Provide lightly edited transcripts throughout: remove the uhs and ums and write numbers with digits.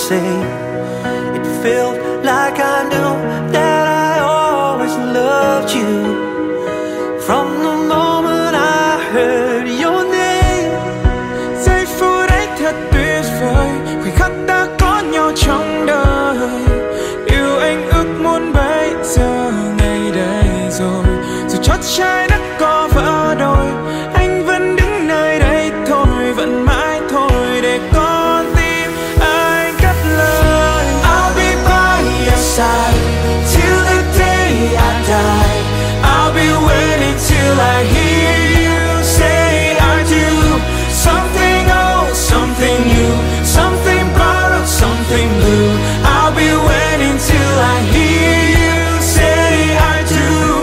say. It felt like I knew that I always loved you from the moment I heard your name. Giây phút ấy thật tuyệt vời, khoảnh khắc ta có nhau trong đời. Yêu anh ước muốn bây giờ ngày đây rồi, dù chót trái đất có vỡ đôi, anh vẫn đứng nơi đây thôi, vẫn mãi thôi để con tim anh cất lời. I'll be by your side till the day I die. I'll be waiting till I hear you say I do. Something old, something new, something borrowed, something blue. I'll be waiting till I hear you say I do.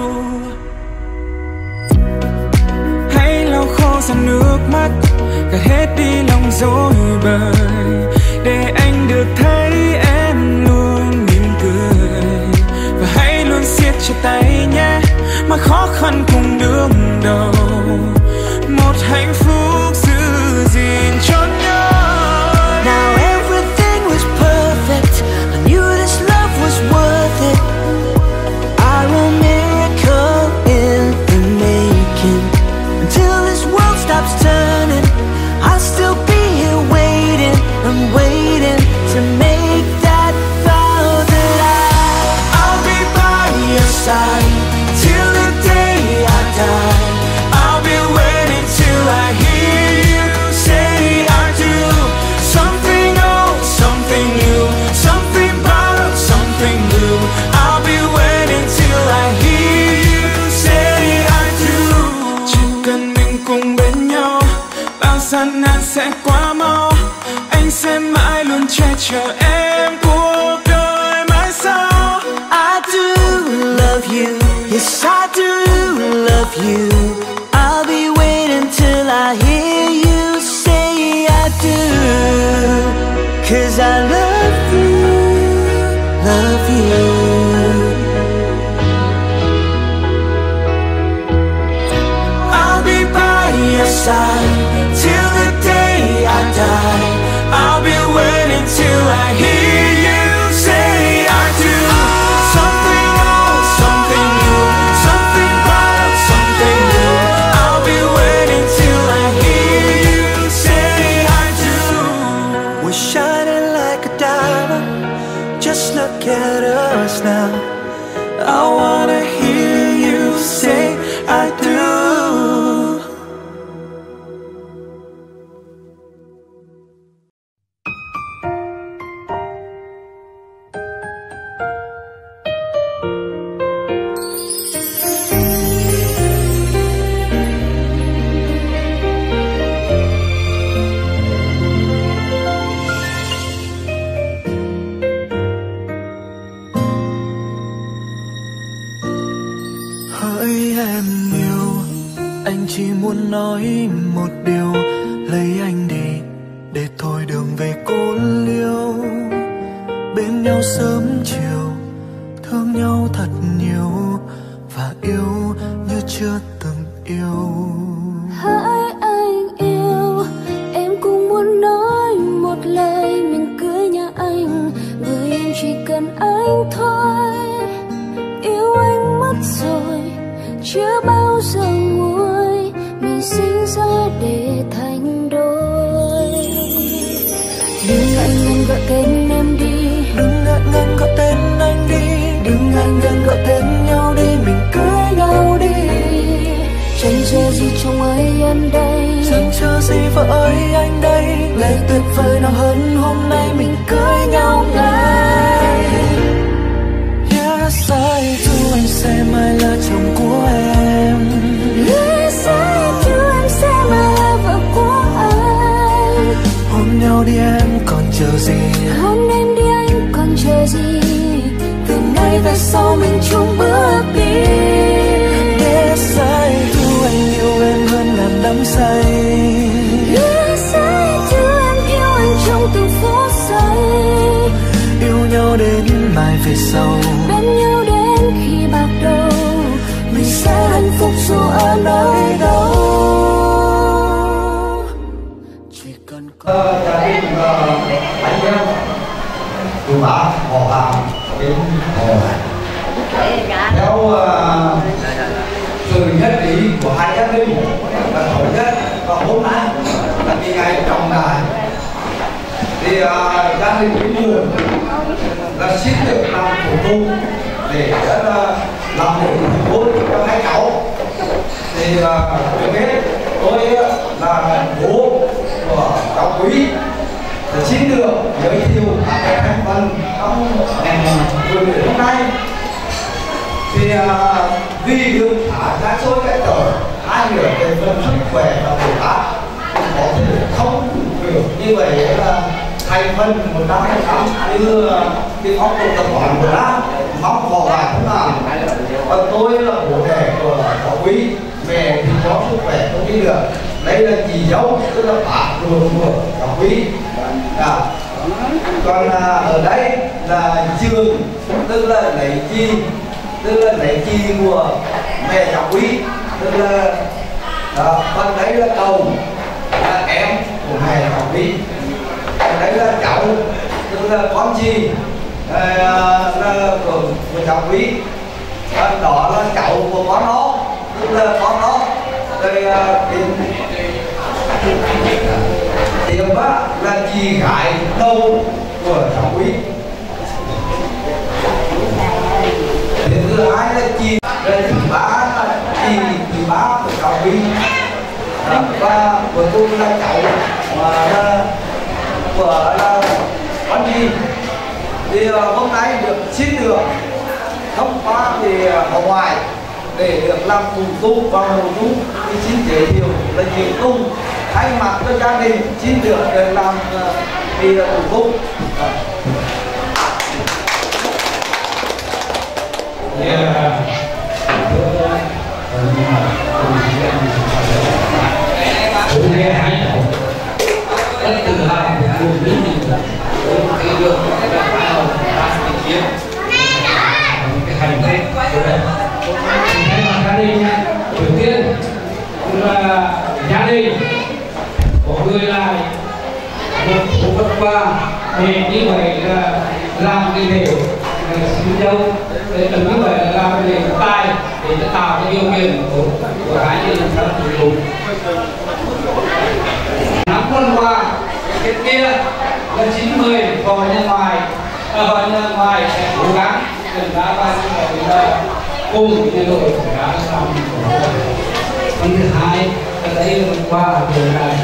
Hãy lau khô dòng nước mắt, gạt hết đi lòng dối bời, để anh được thấy em luôn mỉm cười. Và hãy luôn siết chặt tay nhé, mà khó khăn cùng đương đầu, một hạnh phúc giữ gìn cho nhau. Now everything was perfect, I knew this love was worth it. I will miracle in the making. Until this world stops turning, I'll still be here waiting, I'm waiting to make that vow that I'll be by your side till the day I die. I'll be waiting till I hear you say I do. Something old, something new, something borrowed, something blue. I'll be waiting till I hear you say I do. Chỉ cần mình cùng bên nhau, bao gian nan sẽ qua mau. Anh sẽ mãi luôn che chở em cuộc đời mãi sau. I do love you, yes I do love you. I'll be waiting till I hear you say I do. 'Cause I love you, love you. I'll be by your side till the day I die. I'll be waiting till I hear you say I do. Something old, something new, something borrowed, something new. I'll be waiting till I hear you say I do. We're shining like a diamond, just look at us now. I wanna hear you say I do. Hỡi em yêu, anh chỉ muốn nói một điều, lấy anh đi để thôi đường về cô liêu. Bên nhau sớm chiều, thương nhau thật nhiều, và yêu như chưa từng yêu. Hỡi anh yêu, em cũng muốn nói một lời, mình cưới nhà anh, người em chỉ cần anh thôi. Yêu anh mất rồi, chưa bao giờ nguôi, mình sinh ra để thành đôi. Đừng ngại ngần gọi tên em đi, Đừng ngại ngần gọi tên anh đi, đừng ngại ngần gọi tên nhau đi, mình cưới nhau đi. Chẳng chờ gì trong ấy em đây, chẳng chờ gì vợ ơi anh đây. ngày tuyệt vời nào hơn hôm nay, mình cưới nhau ngay. Yes I do, anh sẽ mãi là chồng của em. Yes I do, em sẽ mãi là vợ của anh. Hôn nhau đi em còn chờ gì, Hôn em đi anh còn chờ gì, từ nay về sau mình chung bước đi. Yes I do, anh yêu em hơn ngàn đắm say. Yes I do, em yêu anh trong từng phút giây. Yêu nhau đến mai về sau, Bên nhau đến khi bạc đầu, mình sẽ hạnh phúc dù ở nơi đâu. chỉ cần có Chào anh nhé. của hai gia đình là thống nhất, và hôm nay là cái ngày trọng đại thì gia đình Vĩnh Hường là xin được làm thủ tục để làm lễ kết hôn cho hai cháu. Thì trước hết tôi là bố của cháu Quý để xin được giới thiệu các cái thành phần trong buổi lễ hôm nay. Thì vì được thả ra xôi cái tờ hai người về phần sức khỏe và tuổi tác có thể không được như vậy là thành phần 100% như cái phong tục tập quán của ta mong họ lại không làm. Và tôi là bố đẻ của cháu Quý, mẹ thì có sức khỏe không đi được. Đây là chị dâu, tức là bác ruột của cháu Quý. Còn ở đây là trường, tức là lấy chi của mẹ cháu Quý, tức là còn đấy là cầu, là em của mẹ cháu Quý. Còn đấy là cháu, tức là con chi là của cháu Quý. Đó là cháu của con nó, tức là con nó. Đây tiệm là chị gái đầu của cháu Quý. Điểm thứ hai là chị, thứ ba là thứ ba của cháu Quý. Và của tôi là cháu của con gì. Thì hôm nay được xin được thông qua thì ở ngoài để được làm thủ tục và nội dung thì xin giới thiệu là chị Tung thay mặt cho gia đình xin được để làm thì thủ tục. Gia đình đầu tiên là gia đình có người lại một số vất vả để như vậy là làm cái điều xin dâu để từng như vậy là làm cái điều tài để tạo cái điều kiện của hai gia đình làm thủ tục. Năm tuần qua cái kia là 90 vào nhà ngoài sẽ cố gắng từng ra ba là cùng cái đội đã làm. Phần thứ hai là đây là qua đường này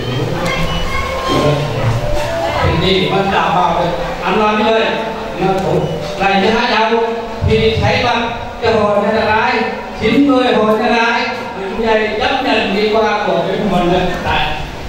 thì mà đảm bảo được ăn nói như vậy nó tốt. Lại thứ hai đâu thì thấy bằng cái hội này là ai 90 hội này là ai thì chúng ta chấp nhận đi qua của cái mình này tại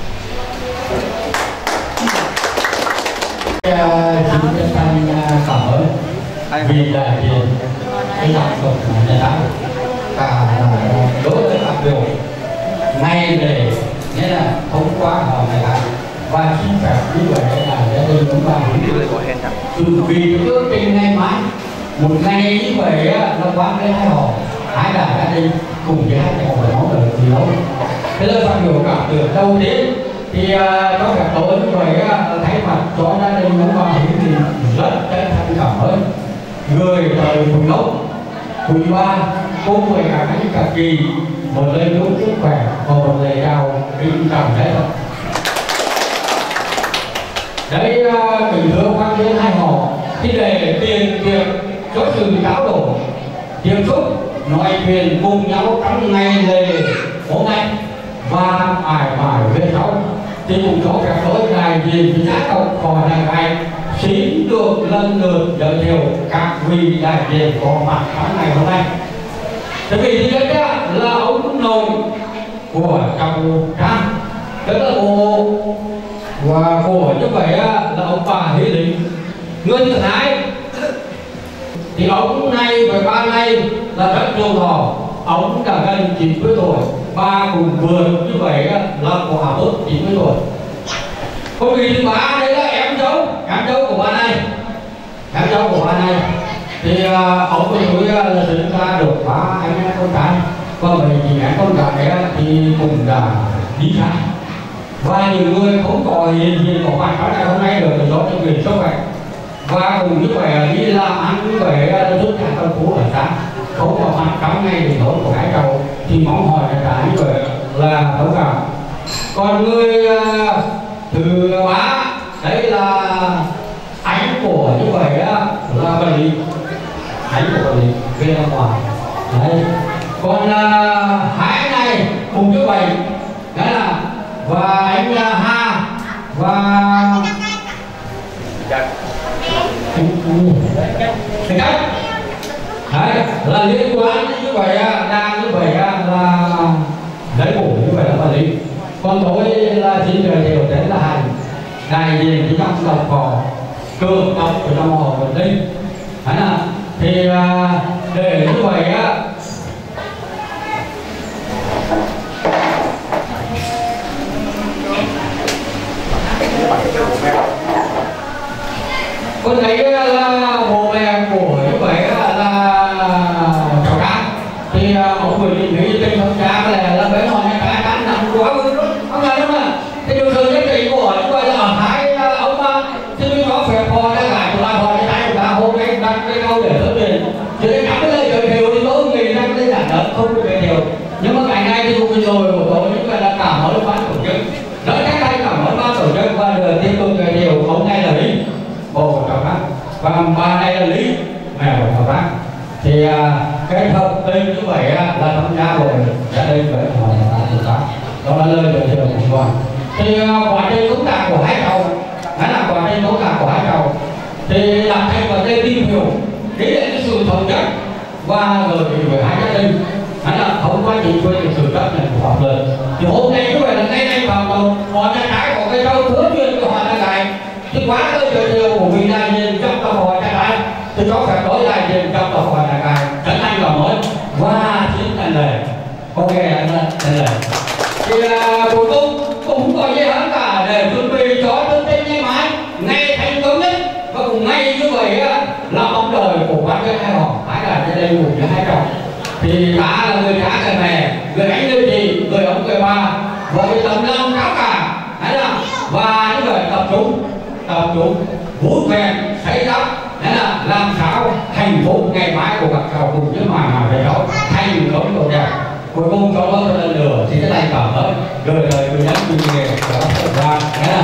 xin chân thành cảm ơn vì đại diện cái hoạt động này đã cả đối với phát biểu ngay để nghĩa là thông qua họ này và xin phép như vậy là gia đình chúng ta từ vì ước trình ngày mai một ngày như vậy nó quan đến hai họ hai là gia đình cùng với hai cháu phải nói được gì đâu. Thế là phát biểu cảm tưởng đầu tiên thì trong các tối như vậy thay mặt cho gia đình chúng ta thì rất chân thành cảm ơn người thời Phùng Lốc, Quỳ Ba cùng với cả kỳ một lời chúc sức khỏe và một lời chào kính trọng lễ phật. Đấy kính thưa quan viên hai họ thì để tiền việc cho sự trao đổi tiếp xúc nói chuyện cùng nhau trong ngày lễ hôm nay và mãi mãi về sau thì cũng có các đối đại diện với các tộc họ này xin được lần lượt giới thiệu các vị đại diện có mặt trong ngày hôm nay. Tại vì thứ nhất là ông nội của cháu Trang, tức là bố và của như vậy là ông bà Lý Linh. Người thứ hai thì ông này với ba này là rất nhiều thọ, ông đã gần 90 tuổi, ba cùng vượt như vậy là quả tốt 90 tuổi. Còn vị thứ ba đây là em dâu của bà này, thì ông của tôi là sinh ra được 3 anh em con trai, còn mấy chị em con gái thì cũng đã đi xa. Và những người không có hiện có mặt ở đây hôm nay được do cho người sức khỏe và cùng như vậy đi làm ăn như vậy là rất là công phu ở xã. khổ vào mặt cắm ngay thì thổi của Hải Châu thì mong hỏi cả như vậy là thấu cảm. Còn người từ Bá đấy là ánh của như vậy á là vật lý, ánh của vật lý kia ra ngoài đấy. Còn hai này cùng như vậy đấy là và anh Ha và cái cách đấy là liên quan như vậy đang như vậy là lấy bổ như vậy là vật lý. Còn tối là chỉ người đều đấy là hành đại diện cái trong độc cỏ cơ độc của trong họ vật lý đấy là thì để như vậy á con thấy là bố mẹ của như vậy là cháu cá thì ông người định nghĩ trên ông cha là bé hỏi cái cá nằm quá ông là đúng không? Thì điều thường nhất thì của như vậy là ở Thái ông thì mới có phép phò ra lại của lại hỏi cái của ta hôm nay đặt cái câu để thất tiền chứ cái cắm lên trời thiều thì tôi nghĩ rằng cái giản đơn không có trời thiều nhưng mà ngày nay thì cũng rồi của tôi như vậy là cảm ơn ban tổ chức nói cách đây cảm ơn ban tổ chức và được tiếp tục trời thiều hôm nay là lý bố của cháu bác và ba này là lý mẹ của cháu bác thì cái thông tin như vậy là tham gia rồi gia đình với họ là đó là lời giới thiệu của con. Thì quá trình công tác của Hải Châu hay là quá trình công tác của Hải Châu thì làm thành vấn đề tìm hiểu đấy là cái sự thống nhất và rồi với hai gia đình hay là thông qua chính quyền sự chấp nhận của pháp luật. Thì hôm nay như vậy là ngay nay vào đầu họ nhà cái của cái châu thừa truyền của họ là cái thì quá lời giới thiệu của vị đại diện trong tập hội nhà cái thì có phải đối đại diện trong tập hội nhà cái rất anh và mới và chính là lời ok anh là thì bổ sung cũng có gì hơn cả để chuẩn bị cho chương trình ngày mai ngày thành công nhất và cùng ngay như vậy là mong đợi của quan viên hai họ hay là gia đình của hai chồng thì đã là người cha người mẹ người anh người chị người ông người ba với cái tấm lòng cao cả hay là và như vậy tập trung vui vẻ thấy đó đấy là làm sao hạnh phúc ngày mai của các cháu cùng với mà về đó thành công tốt đẹp. Cuối cùng cho nó lần nữa thì cái này cảm ơn rồi người nhắn mình nghề của ra nhé.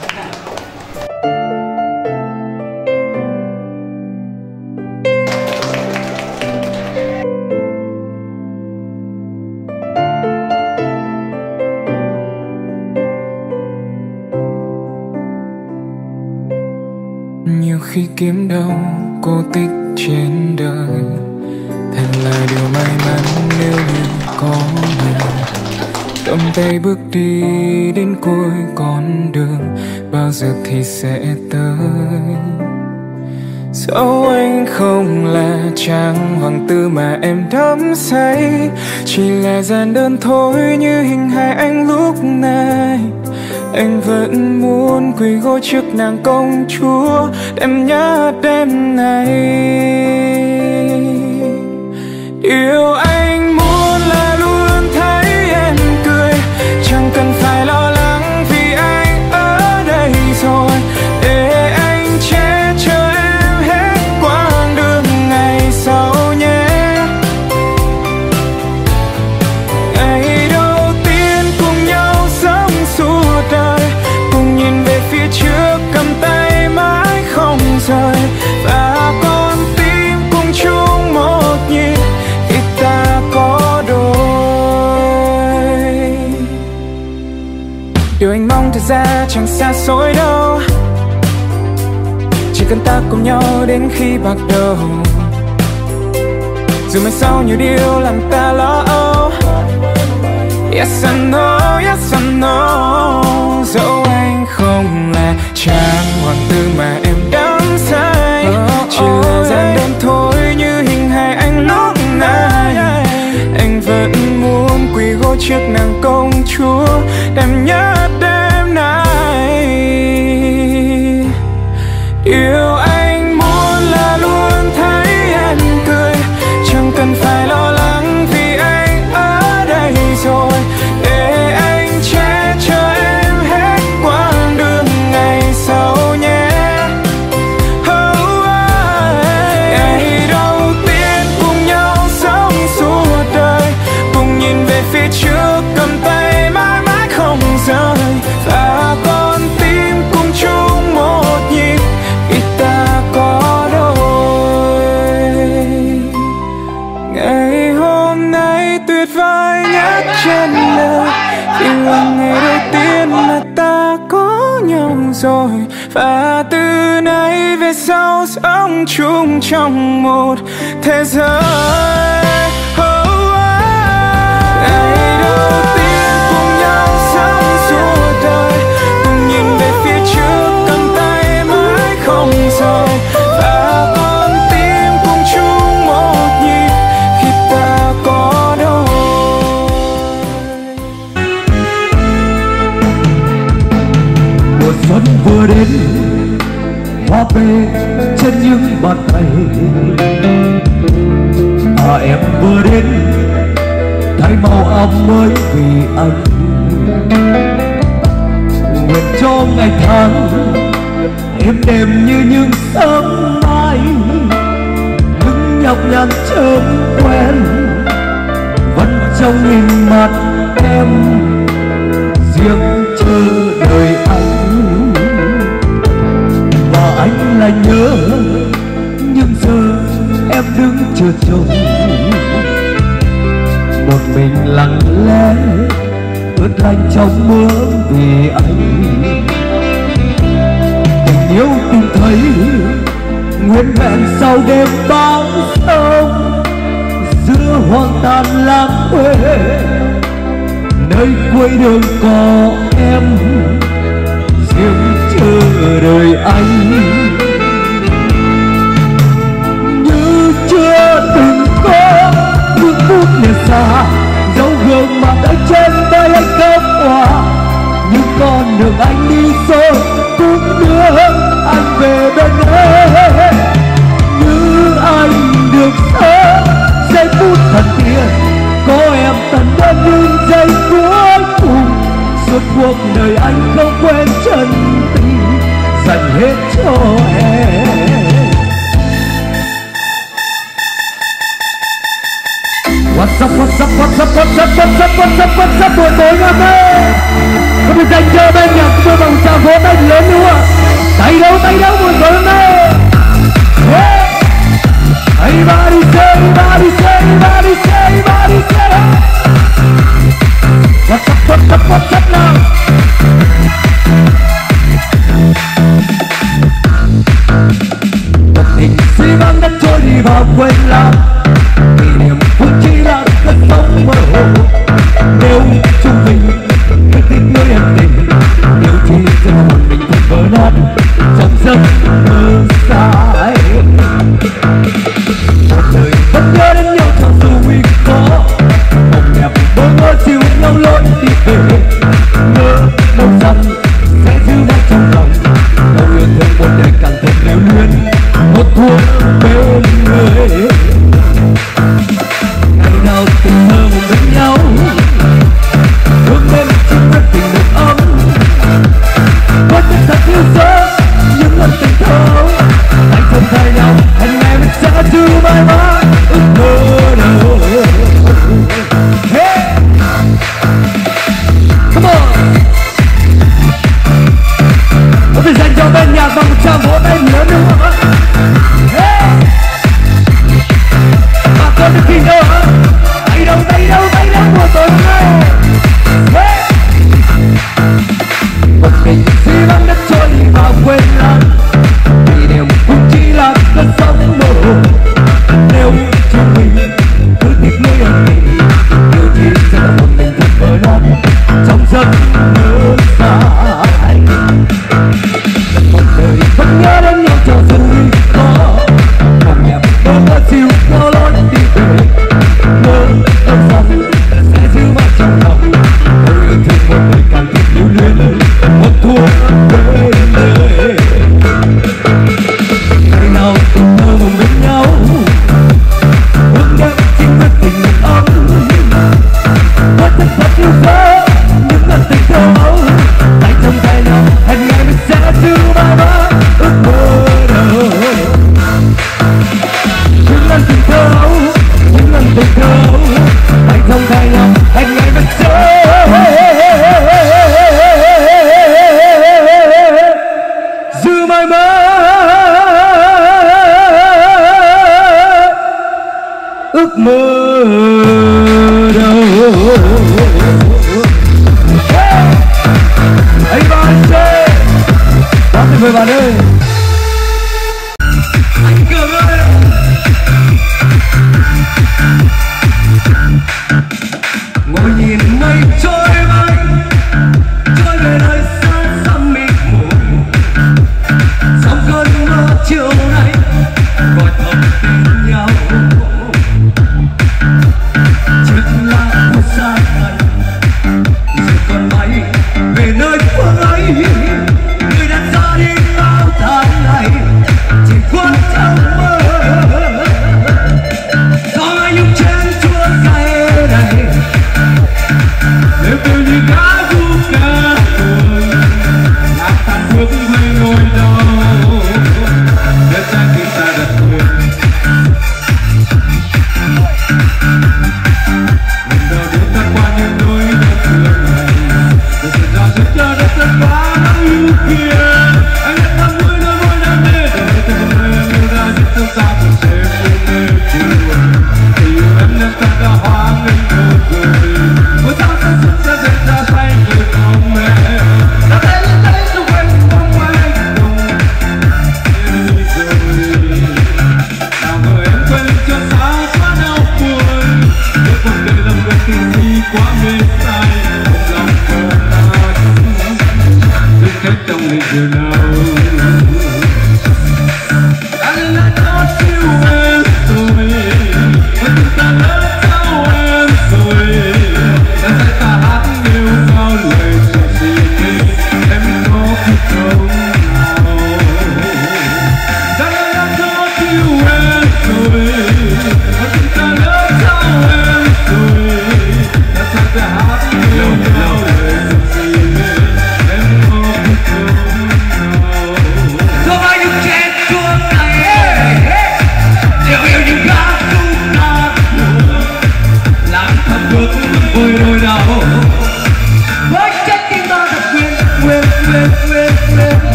Nhiều khi kiếm đâu cô tích trên đời thành là điều may mắn nếu như có người cầm tay bước đi đến cuối con đường bao giờ thì sẽ tới. Dẫu anh không là chàng hoàng tử mà em đắm say, chỉ là giản đơn thôi như hình hài anh lúc này. Anh vẫn muốn quỳ gối trước nàng công chúa em nhớ đêm này. Điều anh muốn là luôn thấy em cười, chẳng cần phải lo lắng vì anh ở đây rồi, để anh che chở em hết quãng đường ngày sau nhé. Ngày đầu tiên cùng nhau sống suốt đời, cùng nhìn về phía trước cầm tay mãi không rời, và con tim cùng chung một nhịp khi ta có đôi. Điều anh mong thật ra chẳng xa xôi đâu, chỉ cần ta cùng nhau đến khi bạc đầu. Dù mai sau nhiều điều làm ta lo âu, yes I know, yes I know. Dẫu anh không là chàng hoàng tử mà em đắm say, chỉ là giản đơn thôi như hình hài anh lúc này. Anh vẫn muốn quỳ gối trước nàng công chúa em nhớ đêm nay. Điều anh muốn là luôn thấy em cười, chẳng cần phải lo lắng vì anh ở đây rồi, để anh che chở em hết quãng đường ngày sau nhé. Ngày đầu tiên cùng nhau Vì là ngày đầu tiên mà ta có nhau rồi, và từ nay về sau sống chung trong một thế giới. Ngày đầu tiên cùng nhau sống suốt đời, cùng nhìn về phía trước cầm tay mãi không rời, và con tim cùng chung một nhịp khi ta có đôi. Mùa xuân vừa đến, hoa về trên những bàn tay. Em vừa đến thay màu áo mới vì anh. Nguyện cho ngày tháng êm đềm như những sớm mai, những nhọc nhằn chớm quen vẫn trong nhìn mặt em, riêng chờ đợi anh. Và anh lại nhớ những giờ em đứng chờ trông, một mình lặng lẽ ướt lạnh trong mưa vì anh. Tình yêu tìm thấy nguyên vẹn sau đêm bão sông, giữa hoang tàn lãng quê, nơi cuối đường có em, riêng chờ đợi anh. Như chưa từng có những phút lìa xa, dấu gương mặt ở trên tay anh khóc hòa. Những con đường anh đi rồi cũng đưa anh về bên em. Như anh được sống giây phút thần tiên, có em tận đến những giây cuối cùng. Suốt cuộc đời anh không quên chân tình dành hết cho em. What's up, what's up, what's up, what's up, what's up, what's up, what's up, buổi tối ngày hôm nay có một dành cho bên nhạc của tôi bằng tràng vỗ tay lớn đúng không ạ? Tay đâu buổi tối hôm nay. Yeah. Everybody say, everybody say, everybody say, everybody say. What's up, what's up, what's up now? Một tình suy vắng đã trôi đi vào quên lãng, kỷ niệm cũng chỉ là cơn sóng mơ hồ. Nếu chúng mình cứ tin nơi em tình, điều chi sẽ một mình thật vỡ nát trong giấc mơ dài. Một đời vẫn nhớ đến nhau cho dù nguy khó, mộng đẹp bơ ngỡ dìu nhau lối đi về. Ngỡ mong rằng sẽ giữ mãi trong lòng, câu yêu thương một đời càng thêm lưu luyến, một thuở bên người. Ngày nào tình thơ một bên nhau, hướng đến chung quyết tình được ấm. Có chân thật yêu dấu những lần tình thâu, anh không thay nhau hẹn ngày mình sẽ giữ mãi mãi ước mơ đâu. Hey, come on. Có thể dành cho bên nhạc bằng một tràng vỗ tay lớn đúng không ạ? Hey, bà con được kinh đâu hả? Tay đâu buổi tối hôm nay. Hey, một mình suy vắng đất trôi đi vào quên lãng, kỷ niệm cũng chỉ là cơn sóng mơ hồ. Nếu chúng mình cứ tiếp nơi ân tình, điều gì sẽ là một mình thật vỡ nát trong giấc mơ dài. Một đời vẫn nhớ đến nhau cho dù nguy khó, mộng đẹp bơ ngỡ dìu nhau lối đi về. Ngỡ đâu rằng sẽ giữ mãi trong lòng, câu yêu thương một đời càng thêm lưu luyến, một thuở bên đời. Ngày nào tình thơ một bên nhau, hướng đến chính quyết tình được ấm. Có chân thật yêu dấu những lần tình thâu, tay trong tay nhau hẹn ngày mình sẽ giữ mãi mãi ước mơ đâu. Những lần tình thâu, những lần tình thâu, tay trong tay nhau hẹn ngày mình sẽ giữ mãi mãi ước mơ đâu.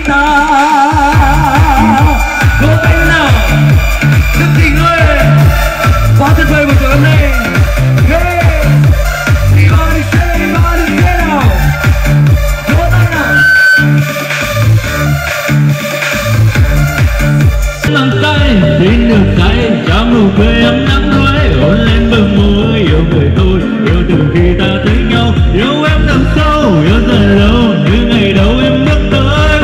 ta. Vỗ tay nào rất tình ơi, quá tuyệt vời buổi tối hôm nay. Everybody say nào, vỗ tay nào. Làm tay xin được tay cho nụ cười ấm nắng đuối hôn lên bờ môi. Yêu người tôi yêu từ khi ta thấy nhau, yêu em nằm sâu yêu dần lâu như ngày đầu em bước tới.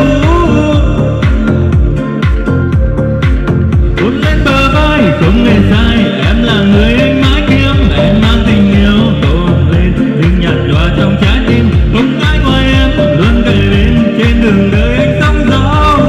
Hôn lên bờ vai không hề sai, em là người anh mãi kiếm, em mang tình yêu tôn lên nhưng nhạt nhòa trong trái tim. Không ai ngoài em luôn kề bên trên đường đời anh sóng gió.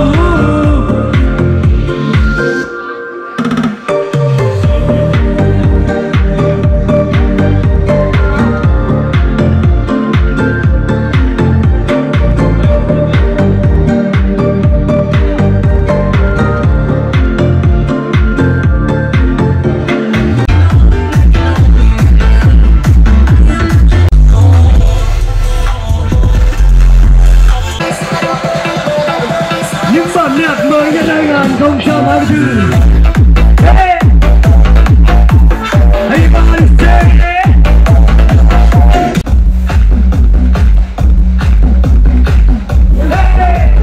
Những bản nhạc mới nhất 2024. Hey! Everybody say it! Hey!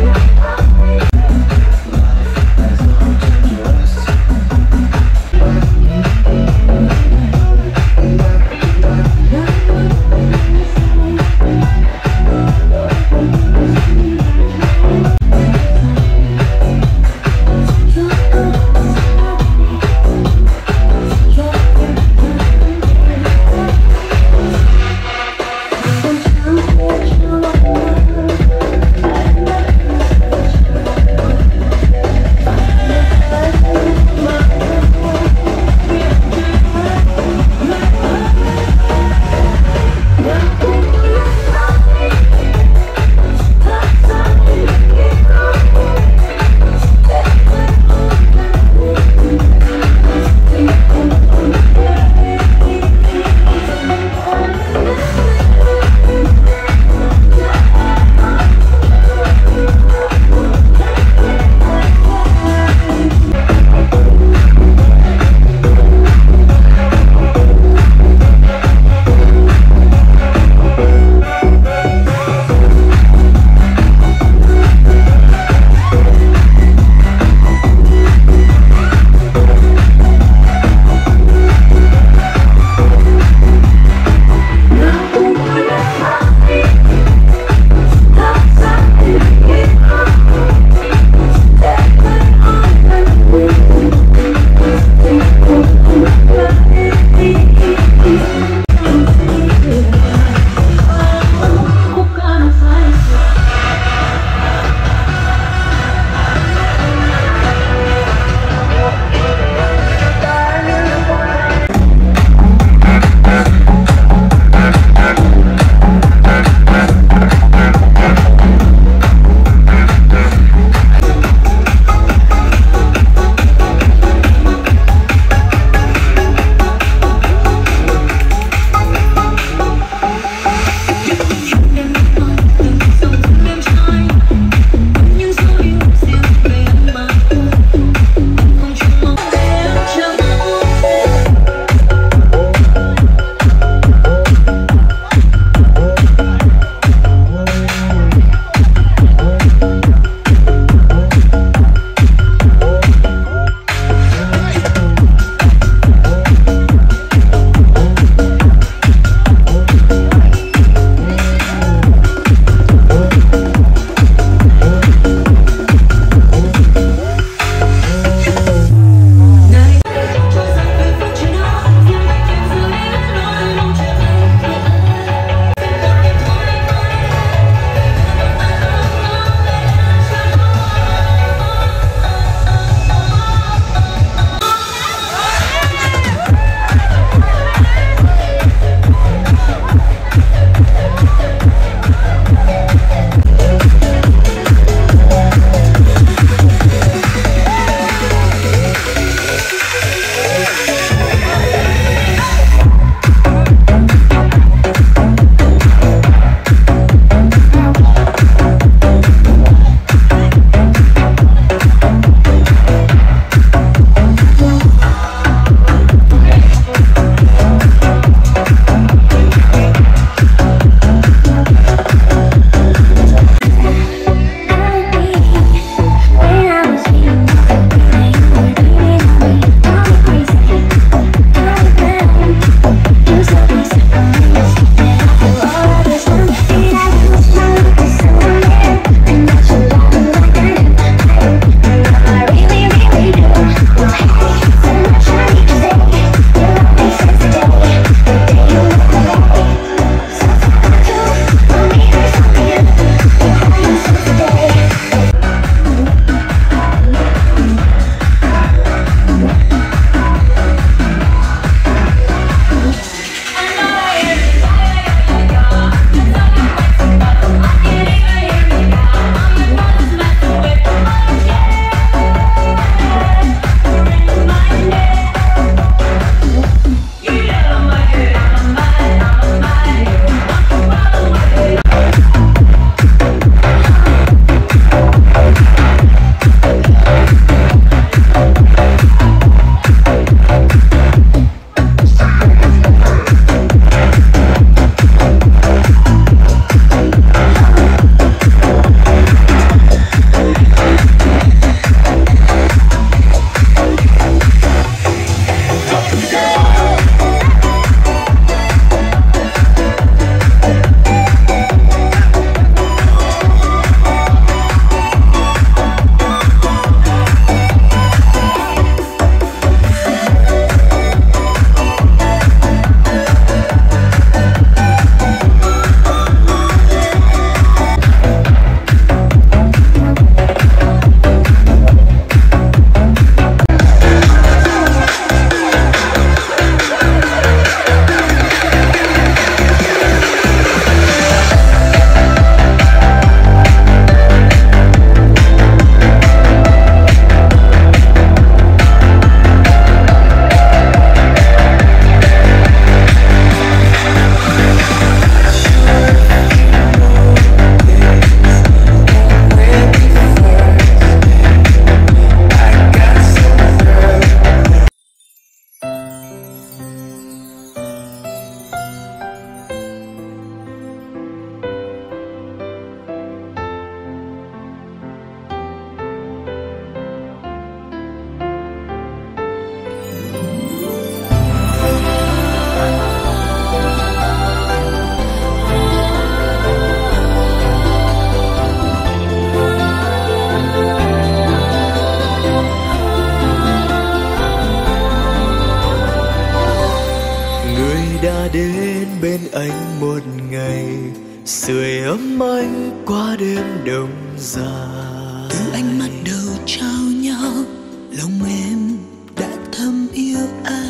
dàng. Từ ánh mắt đầu trao nhau, lòng em đã thầm yêu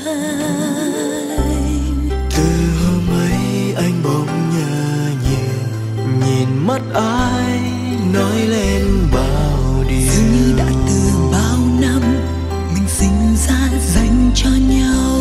anh. Từ hôm ấy anh bỗng nhớ nhiều, nhìn mắt ai nói lên bao điều. Dường như đã từ bao năm mình sinh ra dành cho nhau.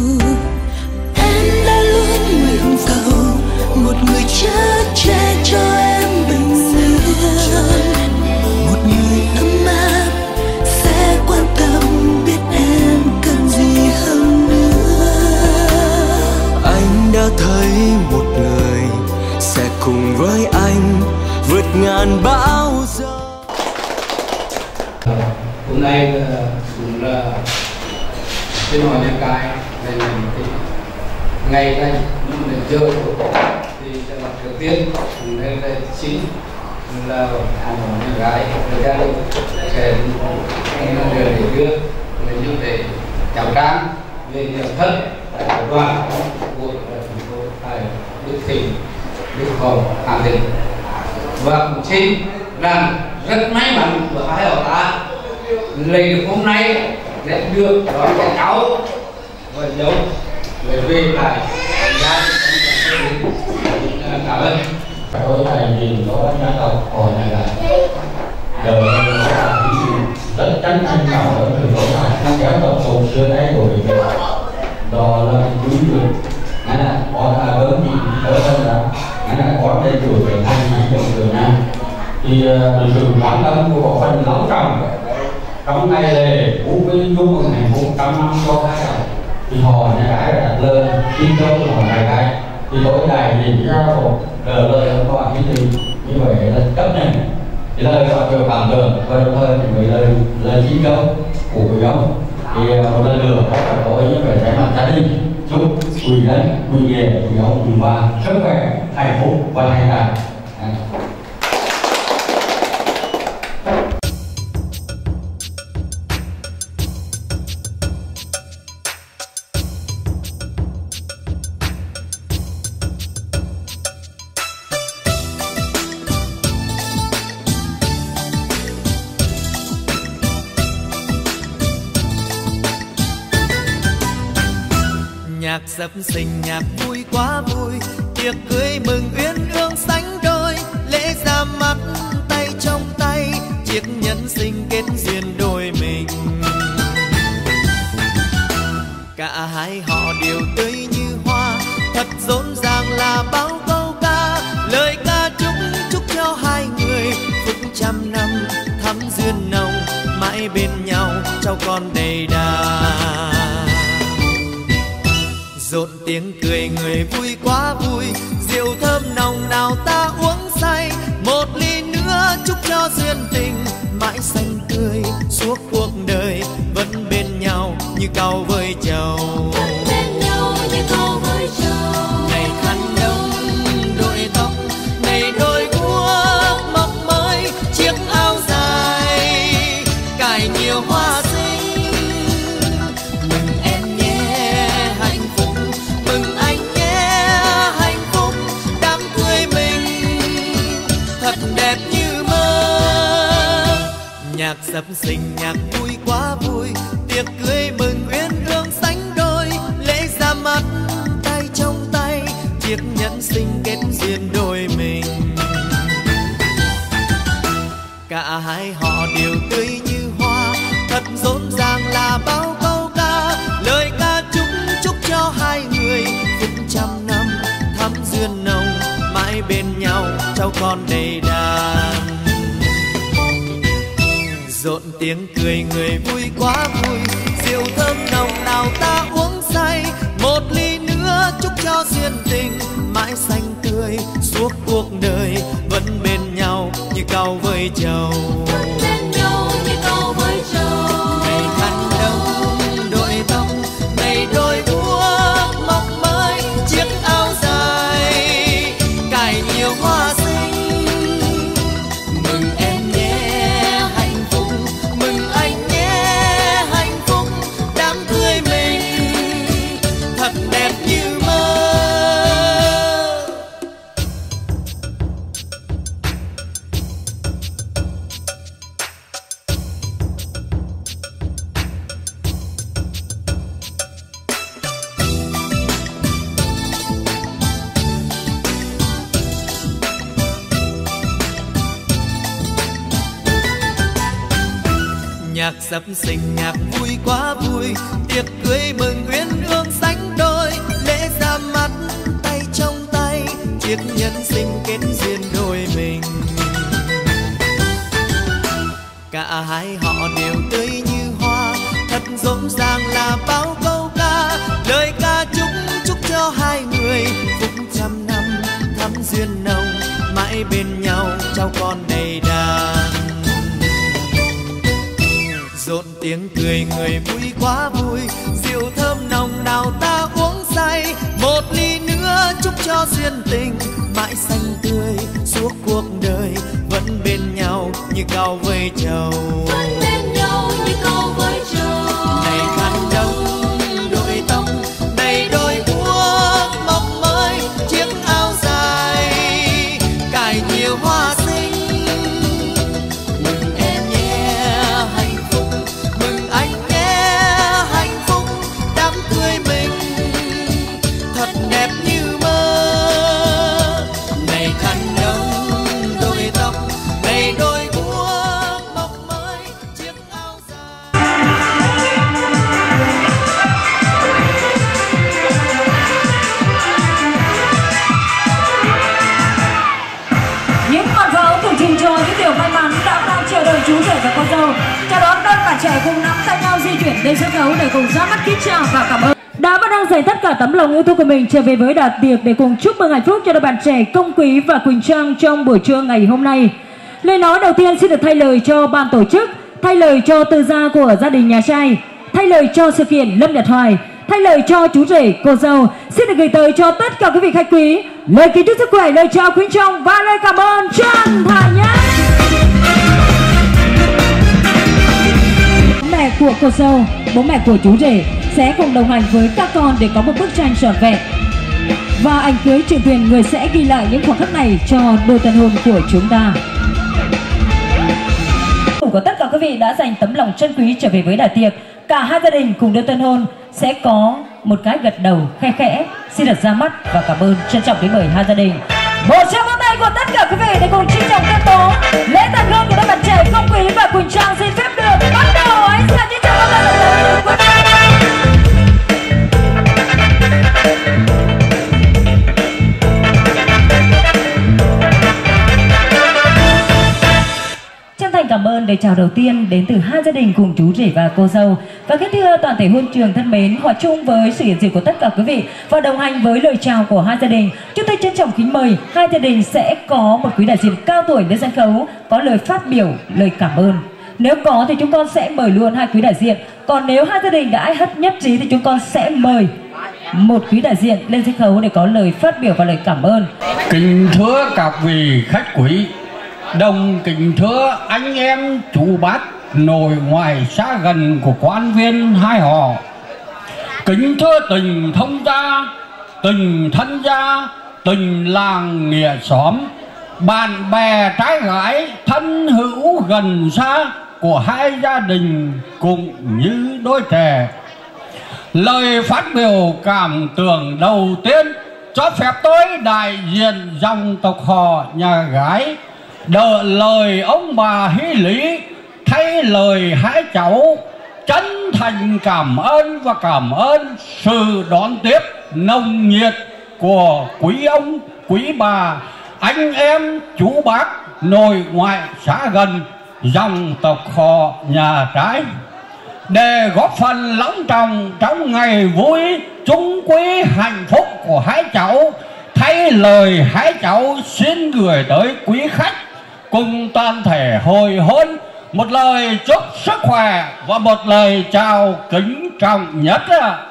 Em đã luôn nguyện cầu một người chở che cho em bình yên, một người ấm áp sẽ quan tâm biết em cần gì hơn nữa. Anh đã thấy một người sẽ cùng với anh vượt ngàn bão gió. Hôm nay cũng là trên hội nhà cái đây là ngày nay nhưng mà chơi thì mặt đầu tiên nên là chính là hội nhà gái người gia đình sẽ đưa để đưa người như để chào trang về nhận thân tại đoàn của thành phố tại Đức Thịnh, Đức Hồng, Hà Tĩnh. Và cũng xin rằng rất may mắn của hai họ ta lấy được hôm nay để được đón các cháu và dấu về lại gia đình. Cảm ơn. Tối nay thì có nhà tộc còn này là đời rất tránh anh nào ở từ tối nay nó kéo tập sụn xưa đấy của mình đò lên quý được nghĩa là có là lớn gì ở đây là nghĩa là có đây tuổi về hai ngày từ năm thì sự quan tâm của bộ phận lão trọng trong ngày lễ cũng với dung ngày 100 năm cho hai đầu thì họ nhà gái đã đặt lên tin đâu họ nhà gái thì tối nay thì ra một lời các bạn như như vậy là cấp này thì lời họ đều cảm tưởng và đồng thời thì lời chi câu của người ông thì một lần nữa các tôi như vậy thay mặt gia đình chúc quý nhân quý nghề quý ông quý bà sức khỏe hạnh phúc và thành đạt. Nhạc sập sình nhạc vui quá vui, tiệc cưới mừng uyên ương sánh đôi, lễ ra mắt tay trong tay, chiếc nhẫn sinh kết duyên đôi mình. Cả hai họ đều tươi như hoa, thật rộn ràng là bao câu ca, lời ca chúc cho hai người phúc trăm năm thắm duyên nồng, mãi bên nhau cháu con đầy đà. Rộn tiếng cười người vui quá vui, rượu thơm nồng nào ta uống say, một ly nữa chúc cho duyên tình mãi xanh tươi suốt cuộc đời, vẫn bên nhau như cau với trầu. Ngày khăn đông đội tóc, ngày đôi guốc mọc mới, chiếc áo dài cài nhiều hoa xinh. Nhạc sập sình nhạc vui quá vui, tiệc cưới mừng uyên ương sánh đôi, lễ ra mắt tay trong tay, chiếc nhẫn sinh kết duyên đôi mình. Cả hai họ đều tươi như hoa, thật rộn ràng là bao câu ca, lời ca chúc cho hai người phúc trăm năm thắm duyên nồng, mãi bên nhau cháu con đầy đàn. Rộn tiếng cười người vui quá vui, rượu thơm nồng nào ta uống say, một ly nữa chúc cho duyên tình mãi xanh tươi suốt cuộc đời, vẫn bên nhau như cau với trầu. Ngày khăn đông đội tóc, ngày đôi guốc mọc mới, chiếc áo dài cài nhiều hoa xinh. Mừng em nhé hạnh phúc, mừng anh nhé hạnh phúc, đám cưới mình thật đẹp như mơ. Nhạc sập sình nhạc vui quá vui, tiệc cưới mừng uyên ương sánh đôi, lễ ra mắt tay trong tay, chiếc nhân sinh kết duyên đôi mình. Cả hai họ đều tươi như hoa, thật rộn ràng là bao câu ca, lời ca chúc cho hai người phúc trăm năm thắm duyên nồng, mãi bên nhau cháu con đầy đàn. Rộn tiếng cười người vui quá vui, rượu thơm nồng nào ta uống say, một ly nữa chúc cho duyên tình mãi xanh tươi suốt cuộc đời, vẫn bên nhau như cau với trầu. Vẫn bên nhau như cau với trầu. Này khăn đông đôi tóc, này đôi guốc mong mới, chiếc áo dài cài nhiều hoa xinh. Mừng em nhé hạnh phúc, mừng anh nhé hạnh phúc, đám cưới mình thật đẹp như mơ. Này khăn đông đôi tóc, này đôi guốc mong mới, chiếc áo dài. Những con dấu từ trình trời những điều may mắn đã đang chờ đợi chú rể và con dâu. Chào đón đôi bạn trẻ cùng nắm tay nhau di chuyển lên sân khấu để cùng ra mắt kính chào và cảm ơn. Đã và đang dành tất cả tấm lòng yêu thương của mình trở về với đạt tiệc để cùng chúc mừng hạnh phúc cho đôi bạn trẻ Công Quý và Quỳnh Trang trong buổi trưa ngày hôm nay. Lời nói đầu tiên xin được thay lời cho ban tổ chức, thay lời cho tư gia của gia đình nhà trai, thay lời cho sự kiện Lâm Nhật Hoài, thay lời cho chú rể cô dâu, xin được gửi tới cho tất cả quý vị khách quý lời kính chúc sức khỏe, lời chào quý trọng và lời cảm ơn chân thành nhất. Mẹ của cô dâu, bố mẹ của chú rể sẽ cùng đồng hành với các con để có một bức tranh trọn vẹn và ảnh cưới truyền thuyền, người sẽ ghi lại những khoảnh khắc này cho đôi tân hôn của chúng ta. Của tất cả quý vị đã dành tấm lòng chân quý trở về với đại tiệc, cả hai gia đình cùng đôi tân hôn sẽ có một cái gật đầu khe khẽ xin được ra mắt và cảm ơn trân trọng đến mời hai gia đình. Một tràng vỗ tay của tất cả quý vị để cùng trinh trọng tuyên bố lễ tân hôn của đôi bạn trẻ Công Quý và Quỳnh Trang xin phép được bắt đầu. Hãy xin trân trọng các bạn. Chân thành cảm ơn lời chào đầu tiên đến từ hai gia đình cùng chú rể và cô dâu. Và kính thưa toàn thể hôn trường thân mến, hòa chung với sự hiện diện của tất cả quý vị và đồng hành với lời chào của hai gia đình, chúng tôi trân trọng kính mời hai gia đình sẽ có một quý đại diện cao tuổi lên sân khấu có lời phát biểu, lời cảm ơn. Nếu có thì chúng con sẽ mời luôn hai quý đại diện, còn nếu hai gia đình đã nhất trí thì chúng con sẽ mời một quý đại diện lên sân khấu để có lời phát biểu và lời cảm ơn. Kính thưa các vị khách quý, đồng kính thưa anh em chú bác nội ngoại xa gần của quan viên hai họ, kính thưa tình thông gia, tình thân gia, tình làng nghĩa xóm, bạn bè trái gái, thân hữu gần xa của hai gia đình cũng như đôi trẻ. Lời phát biểu cảm tưởng đầu tiên cho phép tôi đại diện dòng tộc họ nhà gái đợi lời ông bà Hy Lý thay lời hai cháu chân thành cảm ơn và cảm ơn sự đón tiếp nồng nhiệt của quý ông, quý bà, anh em, chú bác, nội ngoại xã gần, dòng tộc họ nhà trái, để góp phần long trọng trong ngày vui chung quý hạnh phúc của hai cháu. Thay lời hai cháu xin gửi tới quý khách cùng toàn thể hội hôn một lời chúc sức khỏe và một lời chào kính trọng nhất.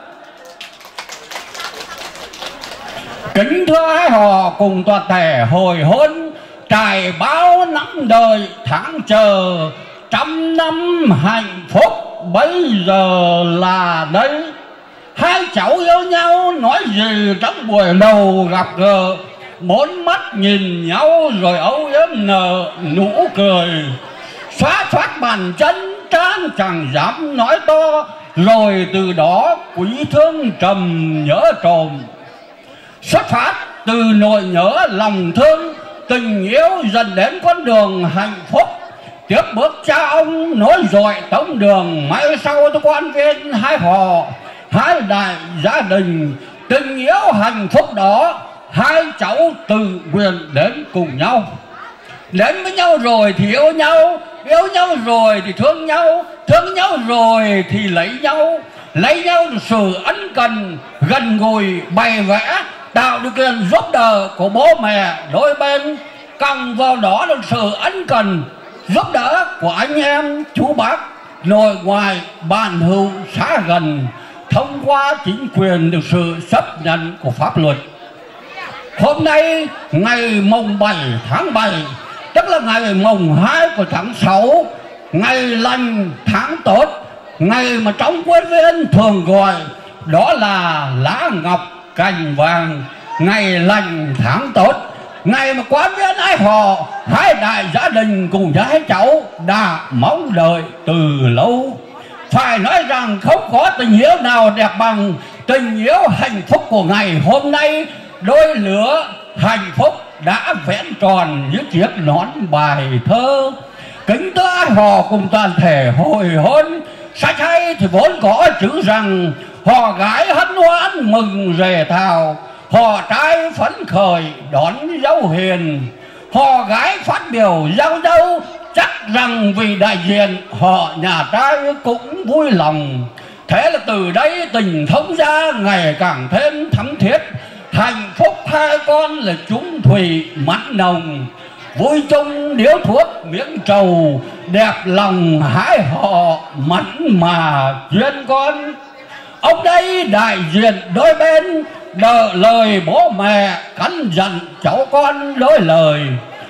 Kính thưa hai họ cùng toàn thể hội hôn, trải bao năm đời tháng chờ, trăm năm hạnh phúc bây giờ là đây. Hai cháu yêu nhau nói gì trong buổi đầu gặp gỡ, bốn mắt nhìn nhau rồi âu yếm nở nụ cười, xóa xoát bàn chân trang chẳng dám nói to, rồi từ đó quý thương trầm nhớ trộm. Xuất phát từ nỗi nhớ lòng thương, tình yêu dần đến con đường hạnh phúc, tiếp bước cha ông nối dõi tống đường, mai sau cho quan viên hai họ hai đại gia đình, tình yêu hạnh phúc đó hai cháu tự nguyện đến cùng nhau. Đến với nhau rồi thì yêu nhau rồi thì thương nhau rồi thì lấy nhau sự ân cần gần gũi bày vẽ tạo điều kiện giúp đỡ của bố mẹ đôi bên, càng vào đó là sự ân cần giúp đỡ của anh em chú bác nội ngoại bạn hữu xã gần, thông qua chính quyền được sự chấp nhận của pháp luật. Hôm nay ngày mùng 7 tháng 7, tức là ngày mùng 2 của tháng 6, ngày lành tháng tốt, ngày mà trong quân viên thường gọi đó là lá ngọc cành vàng, ngày lành tháng tốt, ngày mà quan viên hai họ hai đại gia đình cùng với hai cháu đã mong đợi từ lâu. Phải nói rằng không có tình yêu nào đẹp bằng tình yêu hạnh phúc của ngày hôm nay. Đôi lứa hạnh phúc đã vẹn tròn như chiếc nón bài thơ. Kính thưa hai họ cùng toàn thể hồi hôn. Sách hay thì vốn có chữ rằng họ gái hân hoan mừng rề thào, họ trai phấn khởi đón dâu hiền. Họ gái phát biểu giao dâu, chắc rằng vì đại diện họ nhà trai cũng vui lòng. Thế là từ đây tình thông gia ngày càng thêm thắm thiết, hạnh phúc hai con là chúng thủy mặn nồng. Vui chung điếu thuốc miếng trầu, đẹp lòng hai họ mặn mà duyên con. Ông đây đại diện đôi bên, đợi lời bố mẹ căn dặn cháu con đôi lời.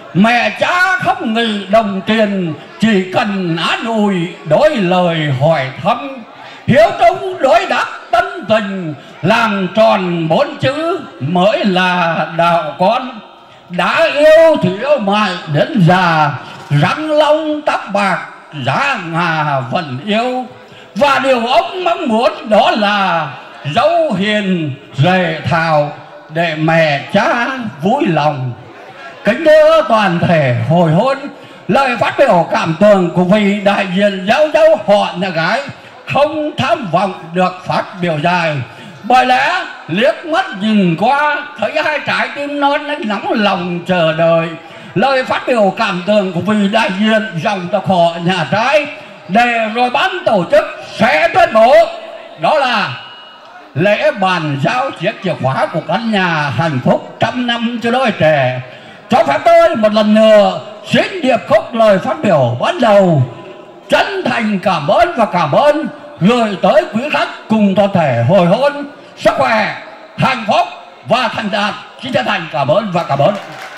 Mẹ cha không nghĩ đồng tiền, chỉ cần án ủi đôi lời hỏi thăm. Hiếu trung đối đáp tân tình, làm tròn 4 chữ mới là đạo con. Đã yêu thì yêu mãi đến già, răng long tóc bạc giá ngà vẫn yêu. Và điều ông mong muốn đó là dâu hiền rề thào để mẹ cha vui lòng. Kính thưa toàn thể hồi hôn, lời phát biểu cảm tưởng của vị đại diện giáo dâu họ nhà gái không tham vọng được phát biểu dài, bởi lẽ liếc mắt nhìn qua thấy hai trái tim non nóng lòng chờ đợi lời phát biểu cảm tưởng của vị đại diện dòng tộc họ nhà trai, để rồi ban tổ chức sẽ tuyên bố đó là lễ bàn giao chiếc chìa khóa của căn nhà hạnh phúc trăm năm cho đôi trẻ. Cho phép tôi một lần nữa xin điệp khúc lời phát biểu ban đầu, chân thành cảm ơn và cảm ơn gửi tới quý khách cùng toàn thể hồi hôn sức khỏe, hạnh phúc và thành đạt. Xin chân thành cảm ơn và cảm ơn.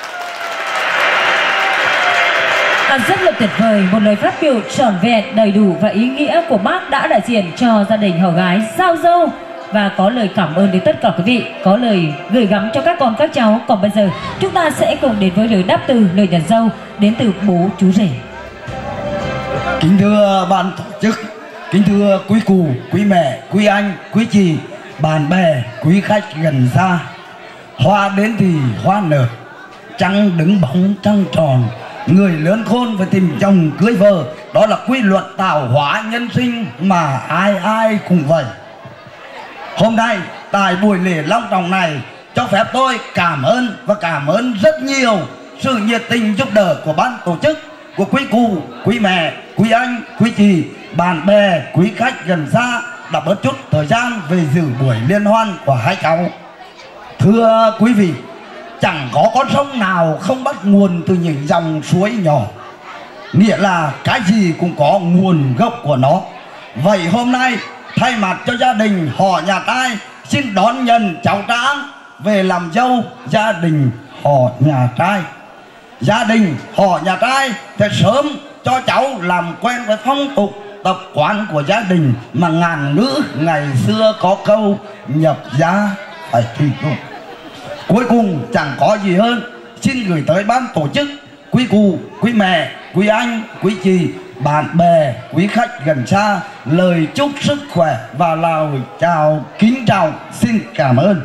Rất là tuyệt vời, một lời phát biểu trọn vẹn, đầy đủ và ý nghĩa của bác đã đại diện cho gia đình họ gái giao dâu, và có lời cảm ơn đến tất cả quý vị, có lời gửi gắm cho các con các cháu. Còn bây giờ chúng ta sẽ cùng đến với lời đáp từ, lời nhận dâu đến từ bố chú rể. Kính thưa ban tổ chức, kính thưa quý cụ, quý mẹ, quý anh, quý chị, bạn bè, quý khách gần xa. Hoa đến thì hoa nở, trăng đứng bóng trăng tròn. Người lớn khôn phải tìm chồng cưới vợ, đó là quy luật tạo hóa nhân sinh mà ai ai cũng vậy. Hôm nay tại buổi lễ long trọng này, cho phép tôi cảm ơn và cảm ơn rất nhiều sự nhiệt tình giúp đỡ của ban tổ chức, của quý cụ, quý mẹ, quý anh, quý chị, bạn bè, quý khách gần xa đã bớt chút thời gian về dự buổi liên hoan của hai cháu. Thưa quý vị, chẳng có con sông nào không bắt nguồn từ những dòng suối nhỏ, nghĩa là cái gì cũng có nguồn gốc của nó. Vậy hôm nay thay mặt cho gia đình họ nhà trai xin đón nhận cháu Trang về làm dâu gia đình họ nhà trai. Gia đình họ nhà trai sẽ sớm cho cháu làm quen với phong tục tập quán của gia đình mà ngàn ngữ ngày xưa có câu nhập gia phải tùy tục. Cuối cùng chẳng có gì hơn, xin gửi tới ban tổ chức, quý cụ, quý mẹ, quý anh, quý chị, bạn bè, quý khách gần xa lời chúc sức khỏe và lời chào kính trọng. Xin cảm ơn.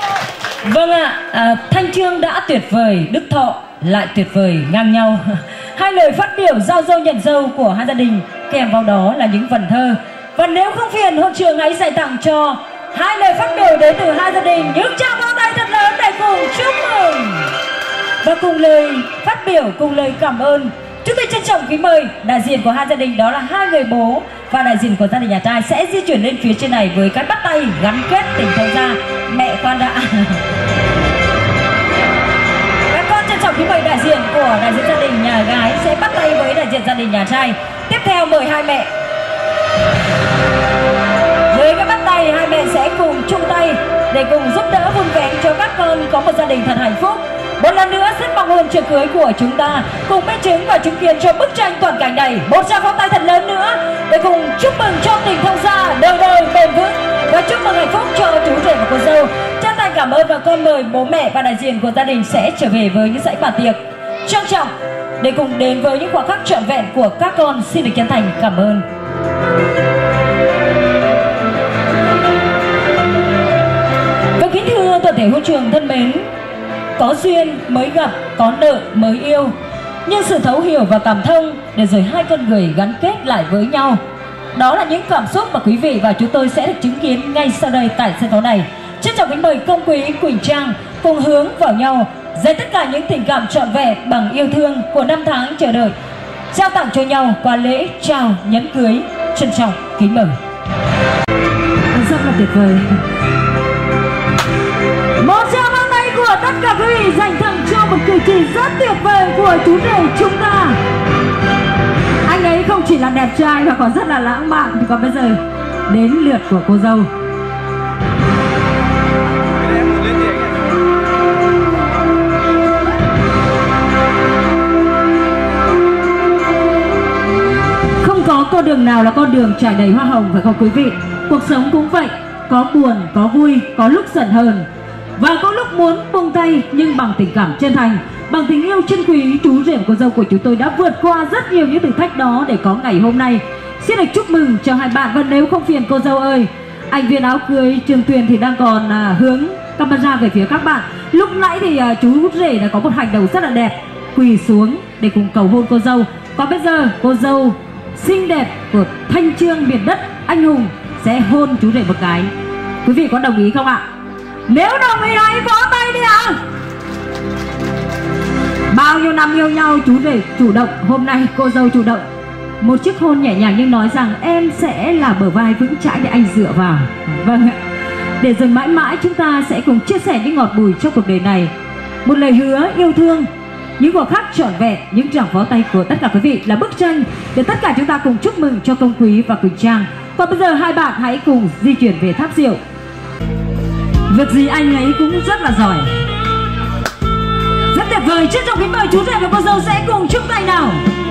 Vâng ạ, Thanh Chương đã tuyệt vời, Đức Thọ lại tuyệt vời ngang nhau. hai lời phát biểu giao dâu nhận dâu của hai gia đình, kèm vào đó là những vần thơ. Và nếu không phiền, hội trường hãy dành tặng cho hai lời phát biểu đến từ hai gia đình những tràng pháo tay thật lớn để cùng chúc mừng. Và cùng lời phát biểu, cùng lời cảm ơn, chúng tôi trân trọng kính mời đại diện của hai gia đình, đó là hai người bố và đại diện của gia đình nhà trai sẽ di chuyển lên phía trên này với cái bắt tay gắn kết tình thân ra. Mẹ khoan đã. Các con trân trọng kính mời đại diện của đại diện gia đình nhà gái sẽ bắt tay với đại diện gia đình nhà trai. Tiếp theo mời hai mẹ. Với cái bắt tay, hai mẹ sẽ cùng chung tay để cùng giúp đỡ vun vén cho các con có một gia đình thật hạnh phúc. Một lần nữa xin mong hôn trượt cưới của chúng ta cùng minh chứng và chứng kiến cho bức tranh toàn cảnh này. Một tràng pháo tay thật lớn nữa để cùng chúc mừng cho tình thông gia đời đời bền vững và chúc mừng hạnh phúc cho chú rể và cô dâu. Chân thành cảm ơn và con mời bố mẹ và đại diện của gia đình sẽ trở về với những dãy bàn tiệc trang trọng để cùng đến với những khoảnh khắc trọn vẹn của các con. Xin được chân thành cảm ơn. Và kính thưa toàn thể hội trường thân mến, có duyên mới gặp, có nợ mới yêu, nhưng sự thấu hiểu và cảm thông để rồi hai con người gắn kết lại với nhau. Đó là những cảm xúc mà quý vị và chúng tôi sẽ được chứng kiến ngay sau đây tại sân khấu này. Trân trọng kính mời công quý Quỳnh Trang cùng hướng vào nhau, dành tất cả những tình cảm trọn vẹn bằng yêu thương của năm tháng chờ đợi, trao tặng cho nhau qua lễ trao nhẫn cưới. Trân trọng kính mời. Rất là tuyệt vời. Một tràng pháo tay của tất cả quý vị dành tặng cho một cử chỉ rất tuyệt vời của chú rể chúng ta. Anh ấy không chỉ là đẹp trai mà còn rất là lãng mạn. Thì còn bây giờ đến lượt của cô dâu. Không có con đường nào là con đường trải đầy hoa hồng, phải không quý vị? Cuộc sống cũng vậy, có buồn, có vui, có lúc giận hờn và có lúc muốn buông tay, nhưng bằng tình cảm chân thành, bằng tình yêu chân quý, chú rể và cô dâu của chúng tôi đã vượt qua rất nhiều những thử thách đó để có ngày hôm nay. Xin được chúc mừng cho hai bạn. Và nếu không phiền cô dâu ơi, anh viên áo cưới Trường Tuyền thì đang còn hướng camera về phía các bạn. Lúc nãy thì chú rể đã có một hành động rất là đẹp, quỳ xuống để cùng cầu hôn cô dâu. Còn bây giờ cô dâu xinh đẹp của thanh chương miền đất anh hùng sẽ hôn chú rể một cái. Quý vị có đồng ý không ạ? Nếu đồng ý hãy vỗ tay đi ạ. Bao nhiêu năm yêu nhau, chú rể chủ động, hôm nay cô dâu chủ động. Một chiếc hôn nhẹ nhàng nhưng nói rằng em sẽ là bờ vai vững chãi để anh dựa vào. Vâng ạ. Để rồi mãi mãi chúng ta sẽ cùng chia sẻ những ngọt bùi trong cuộc đời này. Một lời hứa yêu thương, những khoảnh khắc trọn vẹn, những tràng pháo tay của tất cả quý vị là bức tranh để tất cả chúng ta cùng chúc mừng cho Công Quý và Quỳnh Trang. Còn bây giờ hai bạn hãy cùng di chuyển về tháp rượu. Việc gì anh ấy cũng rất là giỏi, rất tuyệt vời. Trân trọng kính mời chú rể và cô dâu sẽ cùng chung tay nào.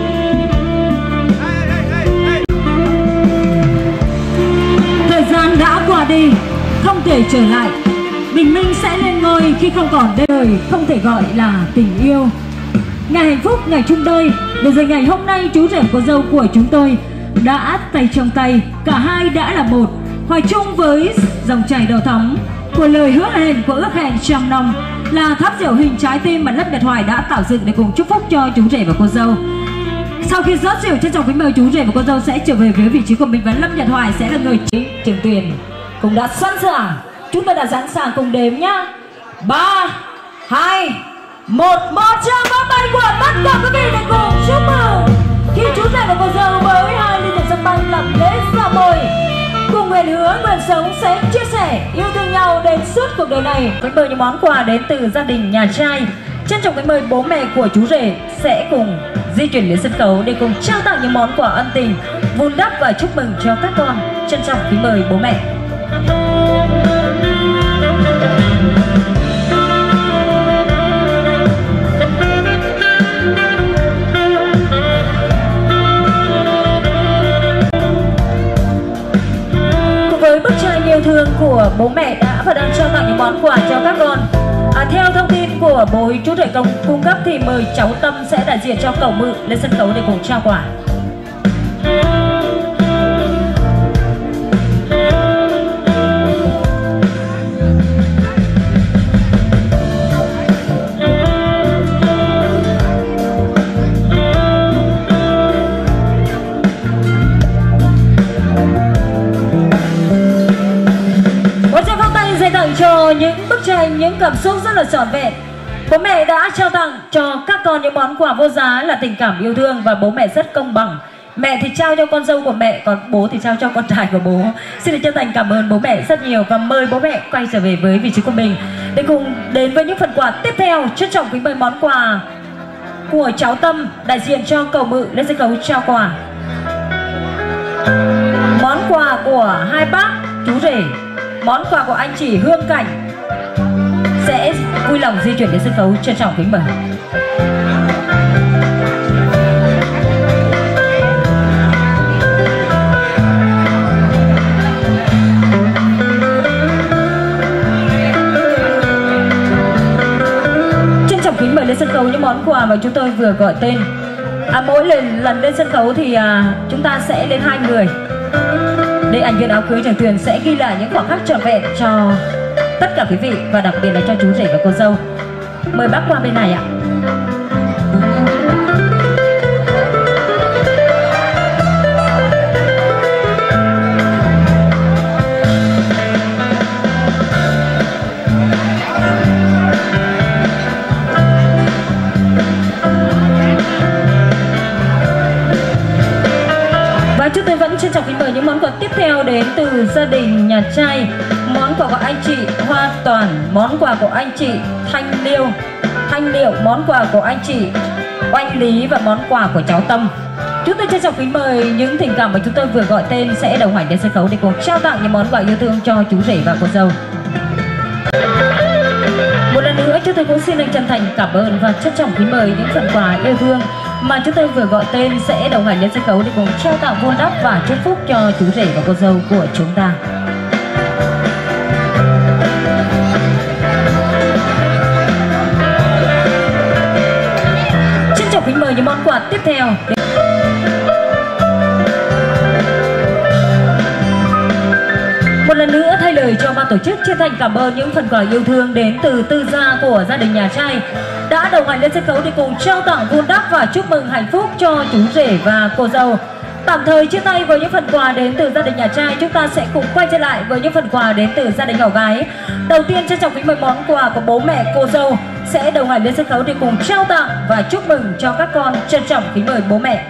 Thời gian đã qua đi, không thể trở lại. Bình minh sẽ lên ngôi khi không còn đời, không thể gọi là tình yêu. Ngày hạnh phúc, ngày chung đời. Để rồi ngày hôm nay chú rể cô dâu của chúng tôi đã tay trong tay, cả hai đã là một, hòa chung với dòng chảy đỏ thắm của lời hứa hẹn, của ước hẹn trăm năm, là tháp rượu hình trái tim mà Lâm Nhật Hoài đã tạo dựng để cùng chúc phúc cho chú rể và cô dâu. Sau khi rót rượu, trân trọng kính mời chú rể và cô dâu sẽ trở về với vị trí của mình và Lâm Nhật Hoài sẽ là người chính. Trường Tuyền cũng đã sẵn sàng, chúng ta đã sẵn sàng cùng đếm nhá. 3, 2, 1, một tràng pháo tay của tất cả quý vị để cùng chúc mừng khi chú rể và cô dâu với hai ly rượu champagne làm lễ ra môi, cùng nguyện hứa nguyện sống sẽ chia sẻ yêu thương nhau đến suốt cuộc đời này. Kính mời những món quà đến từ gia đình nhà trai. Trân trọng kính mời bố mẹ của chú rể sẽ cùng di chuyển đến sân khấu để cùng trao tặng những món quà ân tình, vun đắp và chúc mừng cho các con. Trân trọng kính mời bố mẹ. Với bức tranh yêu thương của bố mẹ đã và đang trao tặng những món quà cho các con. Theo thông tin của bố chú rể công cung cấp thì mời cháu Tâm sẽ đại diện cho cậu Mự lên sân khấu để cùng trao quà. những bức tranh, những cảm xúc rất là trọn vẹn. Bố mẹ đã trao tặng cho các con những món quà vô giá là tình cảm yêu thương, và bố mẹ rất công bằng. Mẹ thì trao cho con dâu của mẹ, còn bố thì trao cho con trai của bố. Xin được chân thành cảm ơn bố mẹ rất nhiều, và mời bố mẹ quay trở về với vị trí của mình để cùng đến với những phần quà tiếp theo. Trân trọng kính mời món quà của cháu Tâm đại diện cho cầu Mự lên sân khấu trao quà. Món quà của hai bác chú rể, món quà của anh chị Hương Cảnh sẽ vui lòng di chuyển đến sân khấu. Trân trọng kính mời. Trân trọng kính mời lên sân khấu những món quà mà chúng tôi vừa gọi tên. Mỗi lần lên sân khấu thì chúng ta sẽ lên 2 người. Đây, ảnh viên áo cưới Trần Tuyền sẽ ghi lại những khoảnh khắc trọn vẹn cho tất cả quý vị, và đặc biệt là cho chú rể và cô dâu. Mời bác qua bên này ạ. Và chúng tôi vẫn trân trọng kính mời những món quà tiếp theo đến từ gia đình nhà trai. Món quà của anh chị Hoa Toàn, món quà của anh chị Thanh Liệu, món quà của anh chị Oanh Lý và món quà của cháu Tâm. Chúng tôi trân trọng kính mời những tình cảm mà chúng tôi vừa gọi tên sẽ đồng hành đến sân khấu để cùng trao tặng những món quà yêu thương cho chú rể và cô dâu. Một lần nữa chúng tôi cũng xin được chân thành cảm ơn và trân trọng kính mời những phần quà yêu thương mà chúng tôi vừa gọi tên sẽ đồng hành lên sân khấu để cùng trao tặng vun đắp và chúc phúc cho chú rể và cô dâu của chúng ta. Trân trọng kính mời những món quà tiếp theo. Một lần nữa thay lời cho ban tổ chức chân thành cảm ơn những phần quà yêu thương đến từ tư gia của gia đình nhà trai đã đồng hành lên sân khấu để cùng trao tặng vun đắp và chúc mừng hạnh phúc cho chú rể và cô dâu. Tạm thời chia tay với những phần quà đến từ gia đình nhà trai, chúng ta sẽ cùng quay trở lại với những phần quà đến từ gia đình hậu gái. Đầu tiên trân trọng kính mời món quà của bố mẹ cô dâu sẽ đồng hành lên sân khấu để cùng trao tặng và chúc mừng cho các con. Trân trọng kính mời bố mẹ.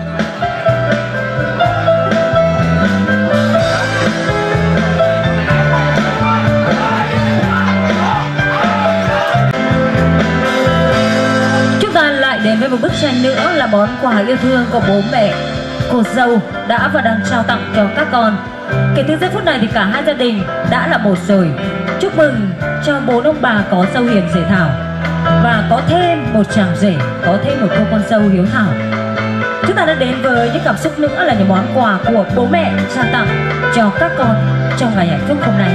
Đến với một bức tranh nữa là món quà yêu thương của bố mẹ cô dâu đã và đang trao tặng cho các con. Kể từ giây phút này thì cả hai gia đình đã là một rồi. Chúc mừng cho bố ông bà có dâu hiền rể thảo, và có thêm một chàng rể, có thêm một cô con dâu hiếu thảo. Chúng ta đã đến với những cảm xúc nữa là những món quà của bố mẹ trao tặng cho các con trong ngày hạnh phúc hôm nay.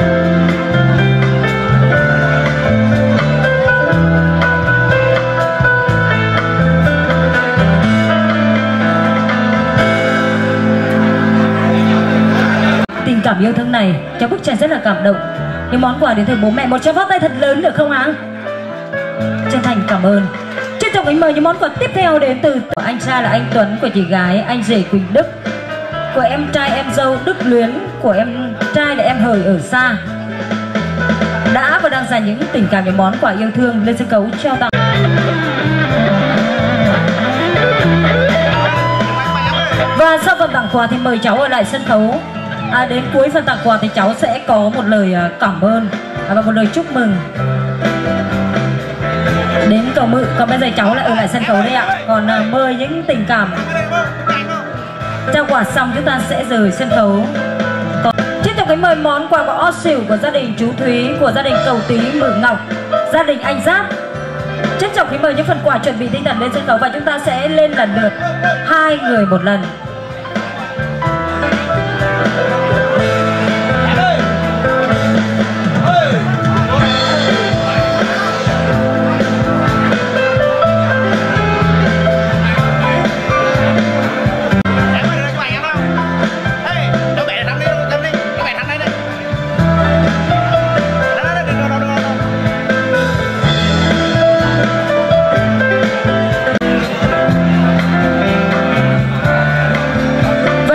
Tình cảm yêu thương này cho bức tranh rất là cảm động. Những món quà đến từ bố mẹ, một tràng pháo tay thật lớn được không ạ? Chân thành cảm ơn. Trân trọng kính mời những món quà tiếp theo đến từ anh trai là anh Tuấn, của chị gái anh rể Quỳnh Đức, của em trai em dâu Đức Luyến, của em trai là em Hời ở xa, đã và đang dành những tình cảm, những món quà yêu thương lên sân khấu trao tặng. Và sau phần tặng quà thì mời cháu ở lại sân khấu. Đến cuối phần tặng quà thì cháu sẽ có một lời cảm ơn và một lời chúc mừng đến cầu Mự. Còn bây giờ cháu lại ở lại sân khấu đây ạ. Còn mời những tình cảm trao quà xong chúng ta sẽ rời sân khấu. Tiếp tục mời món quà của ó xỉu của gia đình chú Thúy, của gia đình Cầu Tí Mự Ngọc, gia đình anh Giáp. Trân trọng kính mời những phần quà chuẩn bị tinh thần lên sân khấu và chúng ta sẽ lên lần lượt 2 người một lần.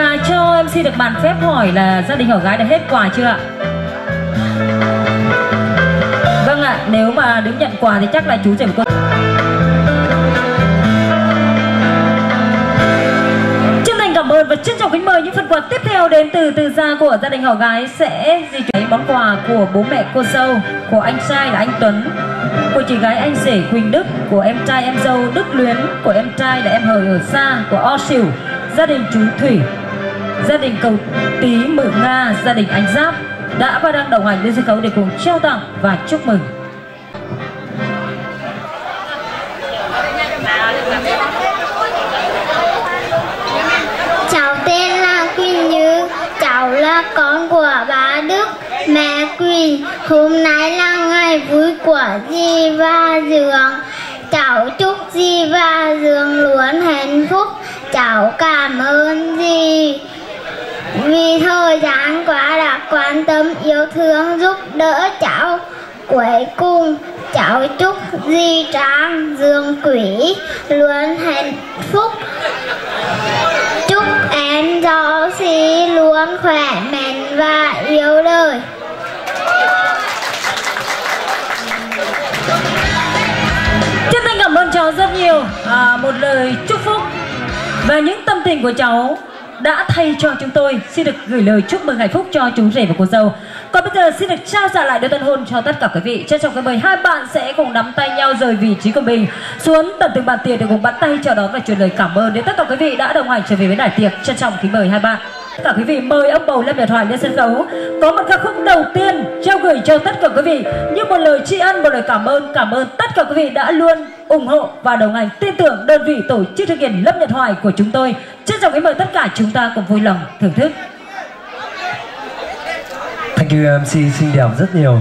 Được bàn phép hỏi là gia đình họ gái đã hết quà chưa ạ? Nếu mà đứng nhận quà thì chắc là chú rể của cô. Chân thành cảm ơn và trân trọng kính mời những phần quà tiếp theo đến từ gia của gia đình họ gái sẽ di chuyển món quà của bố mẹ cô dâu, của anh trai là anh Tuấn, của chị gái anh rể Quỳnh Đức, của em trai em dâu Đức Luyến, của em trai là em Hời ở xa, của O Sỉu, gia đình chú Thủy, gia đình Cầu Tý Mự Nga, gia đình anh Giáp đã và đang đồng hành lên sân khấu để cùng trao tặng và chúc mừng. Cháu tên là Quỳnh Như, cháu là con của bà Đức, mẹ Quỳnh. Hôm nay là ngày vui của dì và Dương. Cháu chúc dì và Dương luôn hạnh phúc. Cháu cảm ơn dì vì thời gian qua đã quan tâm yêu thương giúp đỡ cháu. Cuối cùng cháu chúc dì Trang Dương Quý luôn hạnh phúc. Chúc em dâu xí luôn khỏe mạnh và yêu đời. Chân thành cảm ơn cháu rất nhiều. Một lời chúc phúc và những tâm tình của cháu đã thay cho chúng tôi xin được gửi lời chúc mừng hạnh phúc cho chú rể và cô dâu. Còn bây giờ xin được trao trả lại đôi tân hôn cho tất cả quý vị. Trân trọng kính mời hai bạn sẽ cùng nắm tay nhau rời vị trí của mình xuống tận từng bàn tiệc để cùng bắt tay chào đón và truyền lời cảm ơn đến tất cả quý vị đã đồng hành trở về với đại tiệc. Trân trọng kính mời hai bạn. Tất cả quý vị mời ông bầu Lâm Nhật Hoài lên sân khấu. Có một ca khúc đầu tiên trao gửi cho tất cả quý vị như một lời tri ân, một lời cảm ơn tất cả quý vị đã luôn ủng hộ và đồng hành tin tưởng đơn vị tổ chức thực hiện Lâm Nhật Hoài của chúng tôi. Trân trọng kính mời tất cả chúng ta cùng vui lòng thưởng thức. Thank you MC xinh đẹp rất nhiều.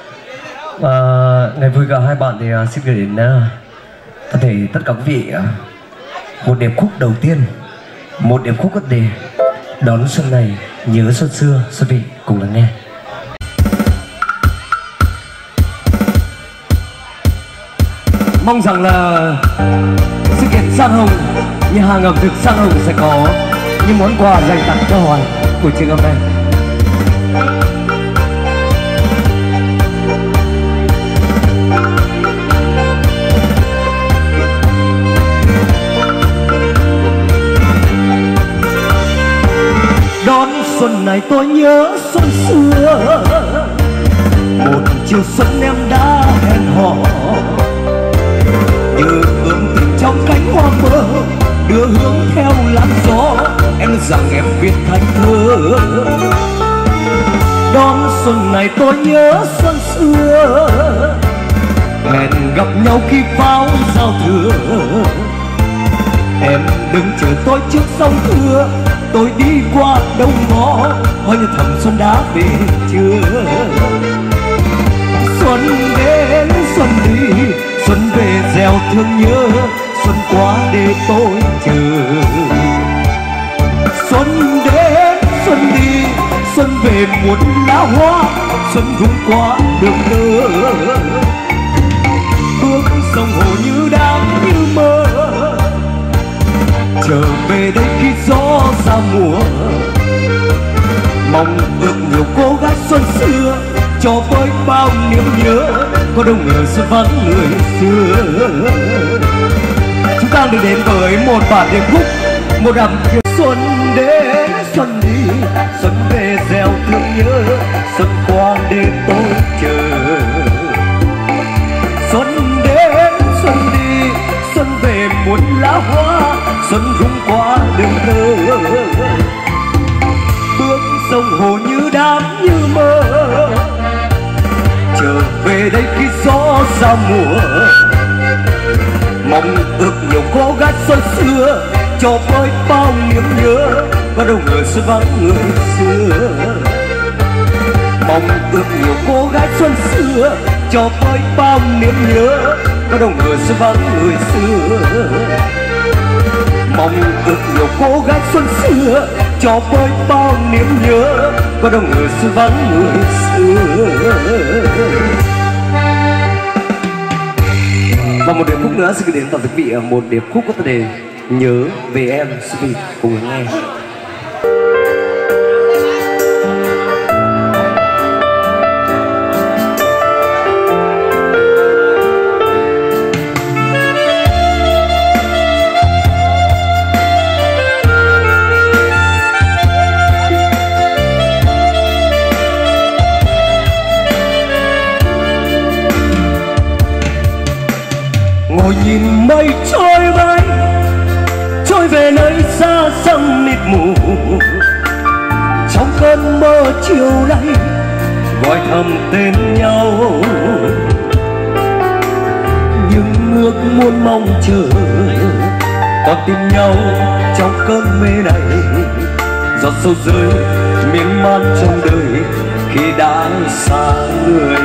Ngày vui của hai bạn thì xin gửi đến toàn thể tất cả quý vị một điệp khúc đầu tiên, một điệp khúc cất đề đón xuân này nhớ xuân xưa. Quý vị cùng lắng nghe. Mong rằng là sự kiện San Hồng, nhà hàng ẩm thực San Hồng sẽ có những món quà dành tặng cho Hoài buổi trưa hôm nay. Đón xuân này tôi nhớ xuân xưa, một chiều xuân em đã hẹn hò, như ươm tình trong cánh hoa mơ, đưa hướng theo làn gió. Em rằng em viết thành thơ. Đón xuân này tôi nhớ xuân xưa, hẹn gặp nhau khi pháo giao thừa. Em đừng chờ tôi trước sông thưa, tôi đi qua đông ngõ, hỏi như thầm xuân đã về chưa. Xuân đến xuân đi, xuân về gieo thương nhớ, xuân qua để tôi chờ. Xuân đến xuân đi, xuân về muôn lá hoa, xuân rung qua đường lơ. Bước sông hồ như đang như mơ, trở về đây khi gió ra mùa. Mong ước nhiều cô gái xuân xưa, cho với bao niềm nhớ, có đâu ngờ xuân vắng người xưa. Chúng ta được đến với một bản điệp khúc, một đầm xuân đến xuân đi, xuân về gieo thương nhớ, xuân qua để tôi chờ. Xuân đến xuân đi, xuân về muôn lá hoa, xuân rung qua đường thơ. Bước sông hồ như đám như mơ, trở về đây khi gió ra mùa. Mong ước nhiều cô gái xuân xưa, cho với bao niềm nhớ, có đâu ngờ xuân vắng người xưa. Mong ước nhiều cô gái xuân xưa, cho với bao niềm nhớ, có đâu ngờ xuân vắng người xưa. Mong ước nhiều cô gái xuân xưa, cho với bao niềm nhớ, có đâu ngờ xuân vắng người xưa. Và một điệp khúc nữa xin gửi đến toàn quý vị, một điệp khúc có tựa đề Nhớ Về Em. Xin quý vị cùng nghe. tôi nhìn mây trôi bay, trôi về nơi xa xăm mịt mù. Trong cơn mơ chiều nay gọi thầm tên nhau, nhưng ước muốn mong chờ còn tìm nhau trong cơn mê này. Giọt sâu rơi miên man trong đời khi đã xa người.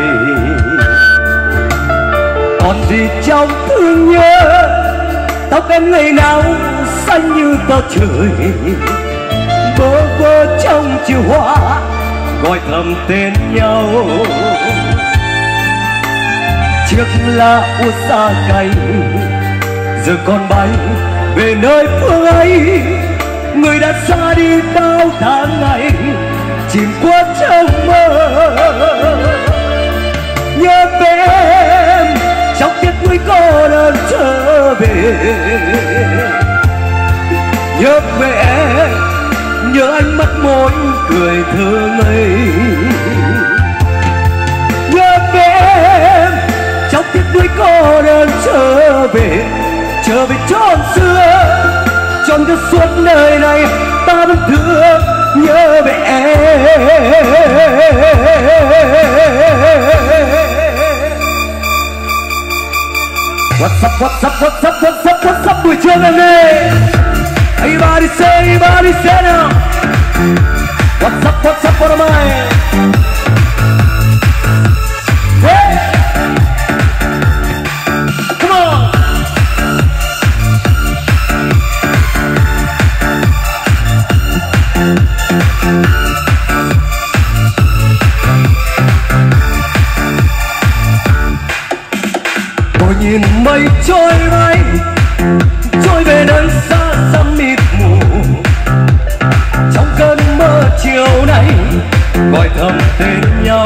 Còn gì trong thương nhớ, tóc em ngày nào xanh như tờ trời. Bơ vơ trong chiều hoa gọi thầm tên nhau. Chiếc lá úa xa cành giờ còn bay về nơi phương ấy. Người đã xa đi bao tháng ngày chìm qua trong mơ. Nhớ về em trong tiếc nuối cô đơn trở về. Nhớ về em, nhớ ánh mắt môi cười thơ ngây. Nhớ về em trong tiếc nuối cô đơn trở về. Trở về chốn xưa, chốn cho suốt đời này ta vẫn thương nhớ về em. What's up, what's up, what's up, what's up, what's up buổi trưa hôm nay. Everybody say now. What's up, what am I? Hey! Come on! Tôi nhìn mây trôi bay, trôi về nơi xa xăm mịt mù. Trong cơn mơ chiều nay gọi thầm tên nhau,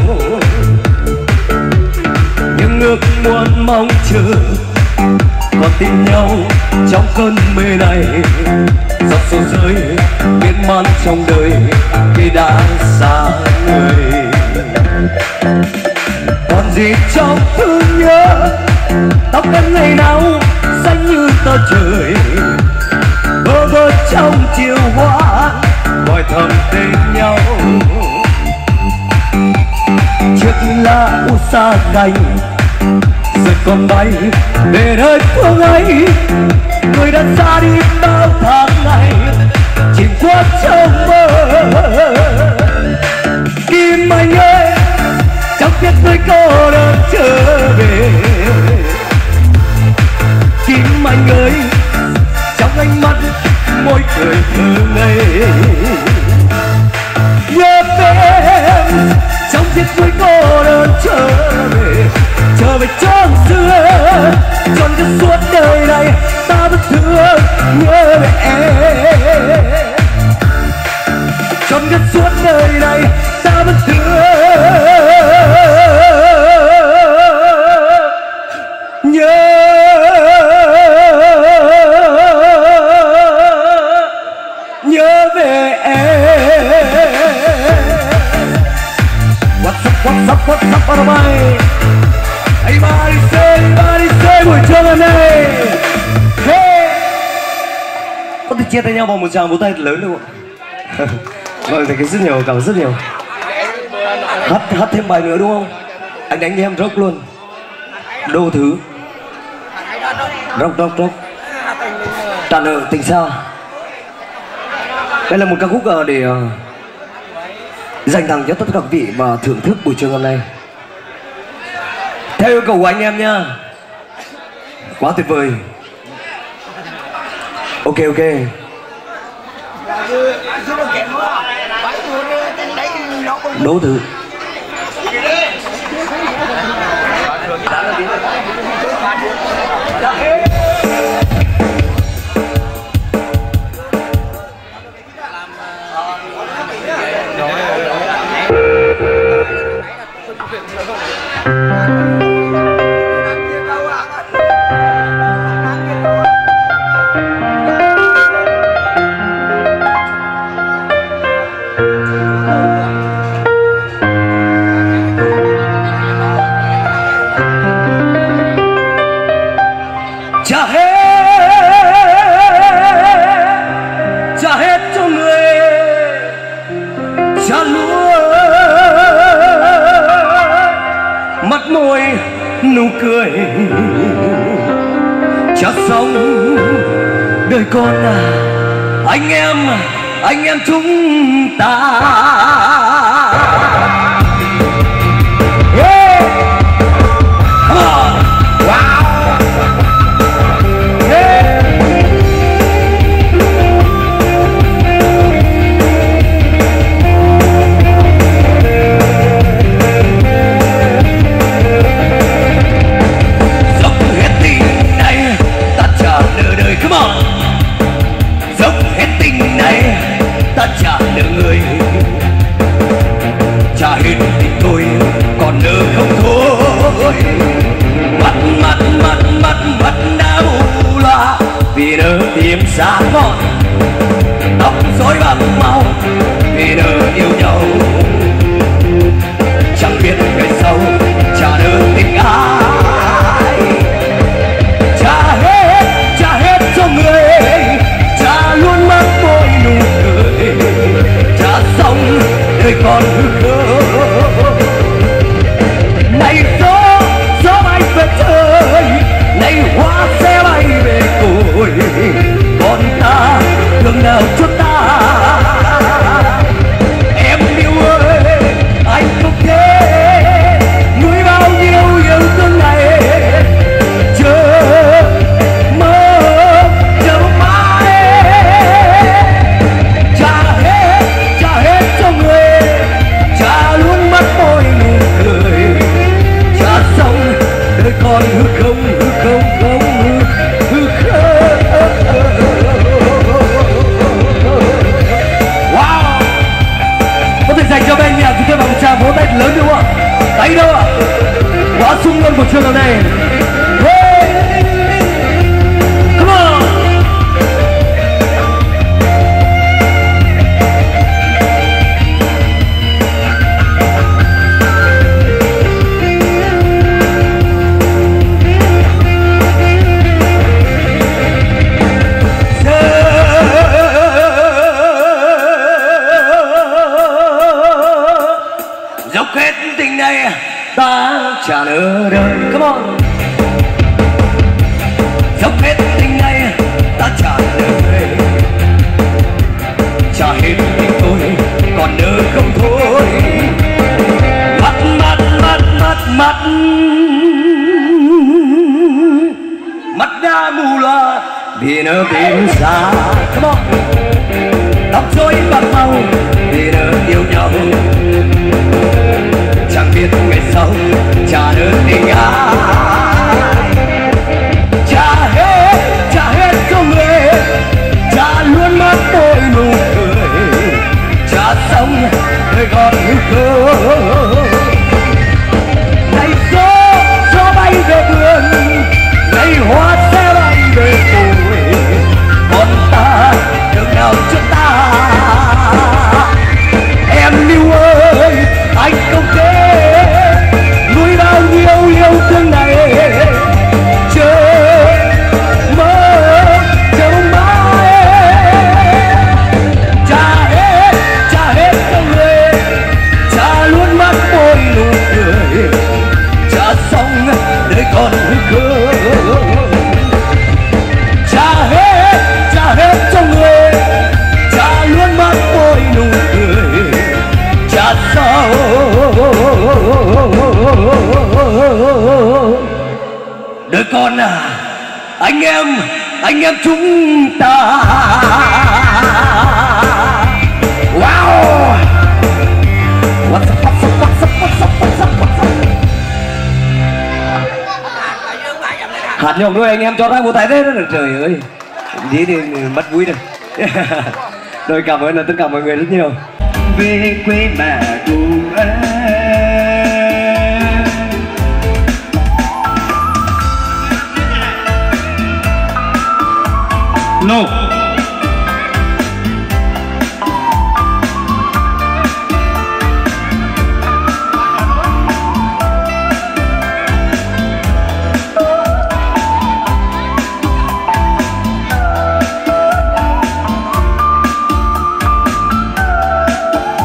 nhưng ước muốn mong chờ còn tìm nhau trong cơn mê này. Giọt sầu rơi miên man trong đời khi đã xa người. Còn gì trong thương nhớ, tóc em ngày nào xanh như tờ trời. Bơ vơ trong chiều hoa gọi thầm tên nhau. Chiếc lá úa xa cành giờ còn bay về nơi phương ấy. Người đã xa đi bao tháng ngày chìm qua trong mơ. Kim Anh ơi, chẳng biết nơi cô đơn trở về. Kim Anh ơi, trong ánh mắt môi cười thơ ngây. Nhớ về em trong chiếc vui cô đơn trở về. Trở về chốn xưa, chốn cho suốt đời này ta vẫn thương nhớ về em. Chốn cho suốt đời này ta vẫn thương nhớ về em. What's up, what am I? Everybody say buổi trưa hôm nay. Hey! Có thể chia tay nhau bằng một tràng vỗ tay lớn không ạ? Vâng, thì rất nhiều, cảm ơn rất nhiều. Hát thêm bài nữa đúng không? Anh đánh cho em rock luôn. Đô thứ. Rock. Tràn ở tình xa. Đây là một ca khúc để dành tặng cho tất cả quý vị và thưởng thức buổi trưa hôm nay. Theo yêu cầu của anh em nha. Quá tuyệt vời. Ok. Đố thử. nụ cười. Cha sống đời con à, anh em chúng ta. Yeah. Come on. Wow. Yeah. Dốc hết tình này ta trả nợ đời. Come on. Dốc hết tình này ta trả nợ người. Trả hết tình tôi còn nợ không thôi. Mắt đã mù loa vì nợ tìm xa con. Tóc rối bạc màu vì nợ yêu nhau. Chẳng biết ngày sau trả nợ tình ai. Trả hết cho người. Trả luôn mất môi nụ cười. Trả xong đời còn hư khơi. Này gió bay về trời. Này hoa sẽ bay về cội. Còn ta đường nào cho ta. Em yêu ơi anh không thể nuôi bao nhiêu yêu thương này. Chờ mong mãi. Trả hết cho người. Trả luôn mất môi nụ cười. Trả xong đời còn hư không. Wow. Có thể dành cho bên nhạc chúng tôi bằng một tràng vỗ tay lớn đúng không ạ? Đấy đâu ạ? Quá sung luôn của trường hợp này. Come on. Dốc hết tình này ta trả nợ đời. Come on. Dốc hết tình này ta trả nợ đời. Trả hết tình tôi còn nợ không thôi. Mắt đã mù loa vì nợ tìm xa. Come on. Tóc rối bạc màu vì nợ yêu nhau. Chẳng biết ngày sau trả nợ tình ai. Trả hết cho người. Trả luôn mất môi nụ cười. Trả xong đời còn hư khơi. Này gió bay về vườn. Này hoa sẽ bay về cội. Còn ta đường nào cho ta. Em yêu ơi anh không thể nuôi bao nhiêu yêu thương này. Chờ mong mãi. Trả hết cho người. Trả luôn mất môi nụ cười. Trả xong đời còn hư khơi. Trả hết cho người. Trả luôn mất môi nụ cười. Trả sao đời con à, anh em chúng ta. Wow. What's up? Hát nhộng đôi anh em cho ra một tay thế được. Trời ơi đi thì mất vui rồi. Rồi cảm ơn tất cả mọi người rất nhiều. Về quê mà cùng em. No.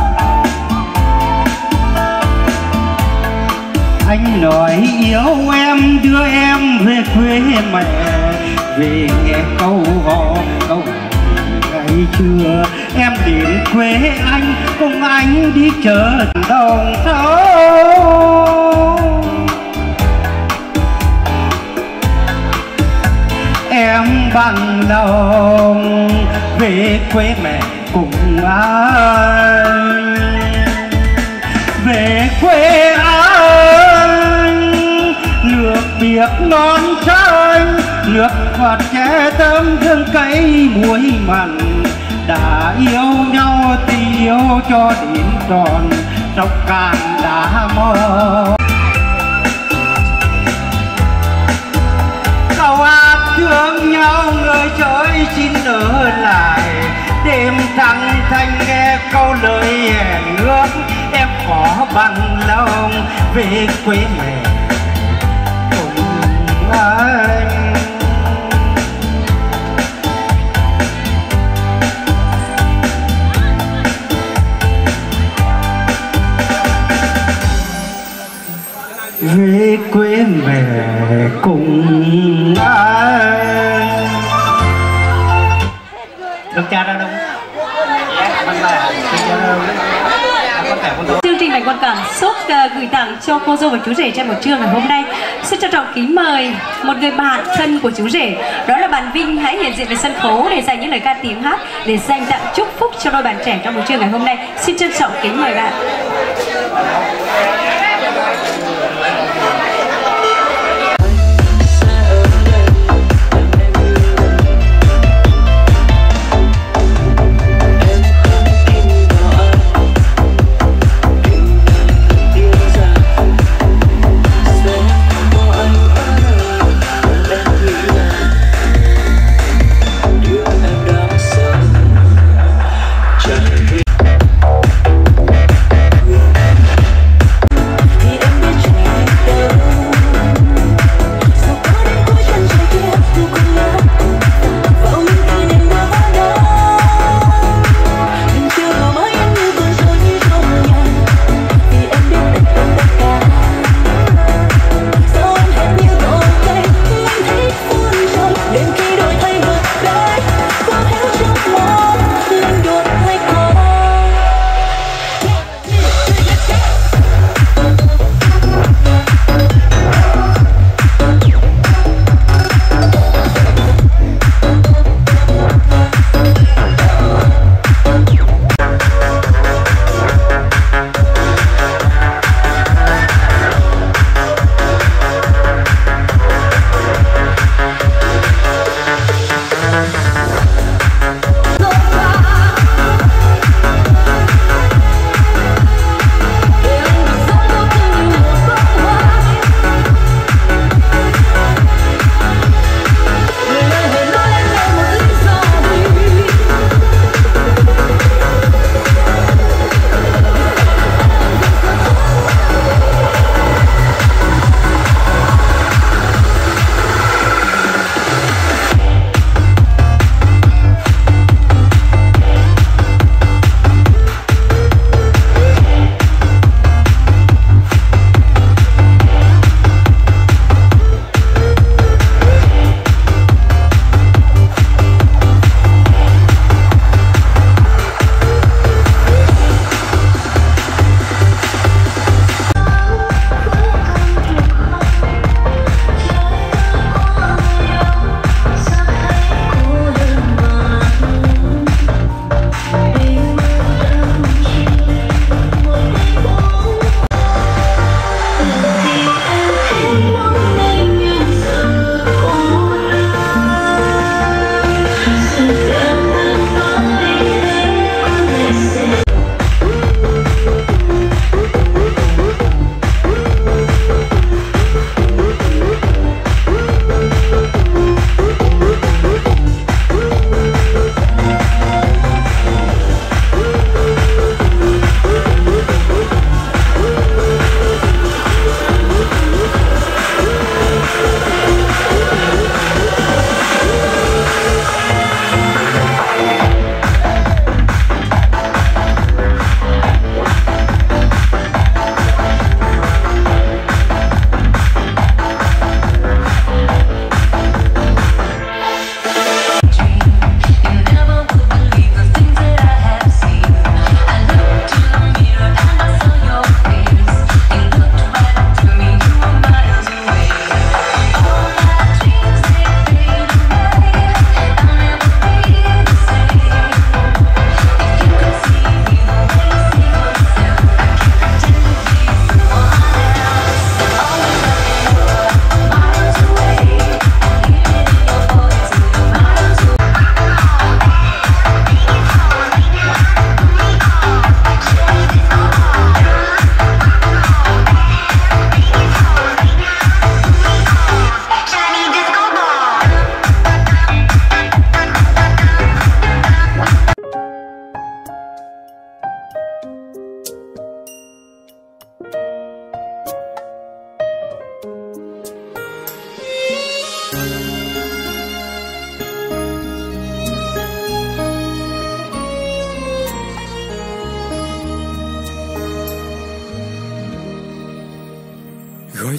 Anh nói yêu em quê mẹ, về nghe câu hò câu ngày trưa. Em đến quê anh cùng anh đi chợ đồng thau. Em bằng lòng về quê mẹ cùng anh, về quê anh nước biếc non xanh, nước ngọt che tâm thương cây muối mặn. Đã yêu nhau thì yêu cho đến tròn sông Cạn đã mơ. Cầu áp thương nhau người chơi xin ở lại, đêm trăng thanh nghe câu lời hẹn ước. Em có bằng lòng về quê mẹ cùng anh. Về quê mẹ cùng anh. Được cha ra đâu? Chương trình Bánh Quạt Cảm Xúc gửi tặng cho cô dâu và chú rể trong buổi trưa ngày hôm nay. Xin trân trọng kính mời một người bạn thân của chú rể, đó là bạn Vinh, hãy hiện diện về sân khấu để dành những lời ca tiếng hát để dành tặng chúc phúc cho đôi bạn trẻ trong buổi trưa ngày hôm nay. Xin trân trọng kính mời bạn.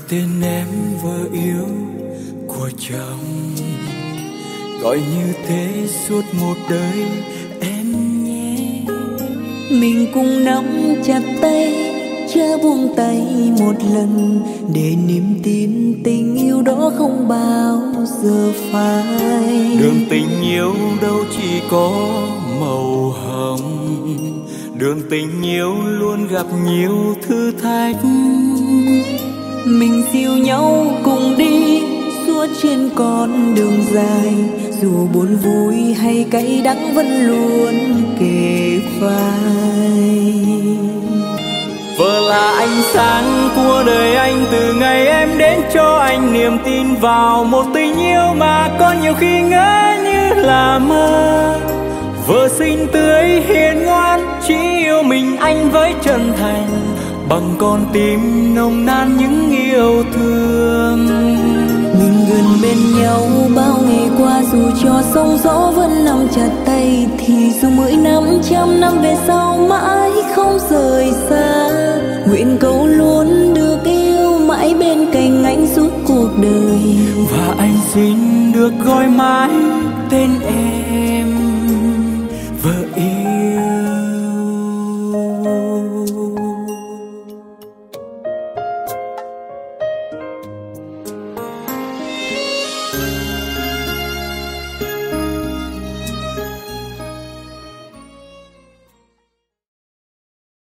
tên em vợ yêu của chồng, gọi như thế suốt một đời em nhé. Mình cùng nắm chặt tay, chớ buông tay một lần, để niềm tin tình yêu đó không bao giờ phai. Đường tình yêu đâu chỉ có màu hồng, đường tình yêu luôn gặp nhiều thử thách. Mình dìu nhau cùng đi suốt trên con đường dài, dù buồn vui hay cay đắng vẫn luôn kề vai. Vợ là ánh sáng của đời anh, từ ngày em đến cho anh niềm tin vào một tình yêu mà có nhiều khi ngỡ như là mơ. Vợ xinh tươi hiền ngoan, chỉ yêu mình anh với chân thành, bằng con tim nồng nàn những yêu thương. Mình gần bên nhau bao ngày qua, dù cho sóng gió vẫn nắm chặt tay, thì dù 10 năm, 100 năm về sau mãi không rời xa. Nguyện cầu luôn được yêu mãi bên cạnh anh suốt cuộc đời, và anh xin được gọi mãi tên em vợ yêu.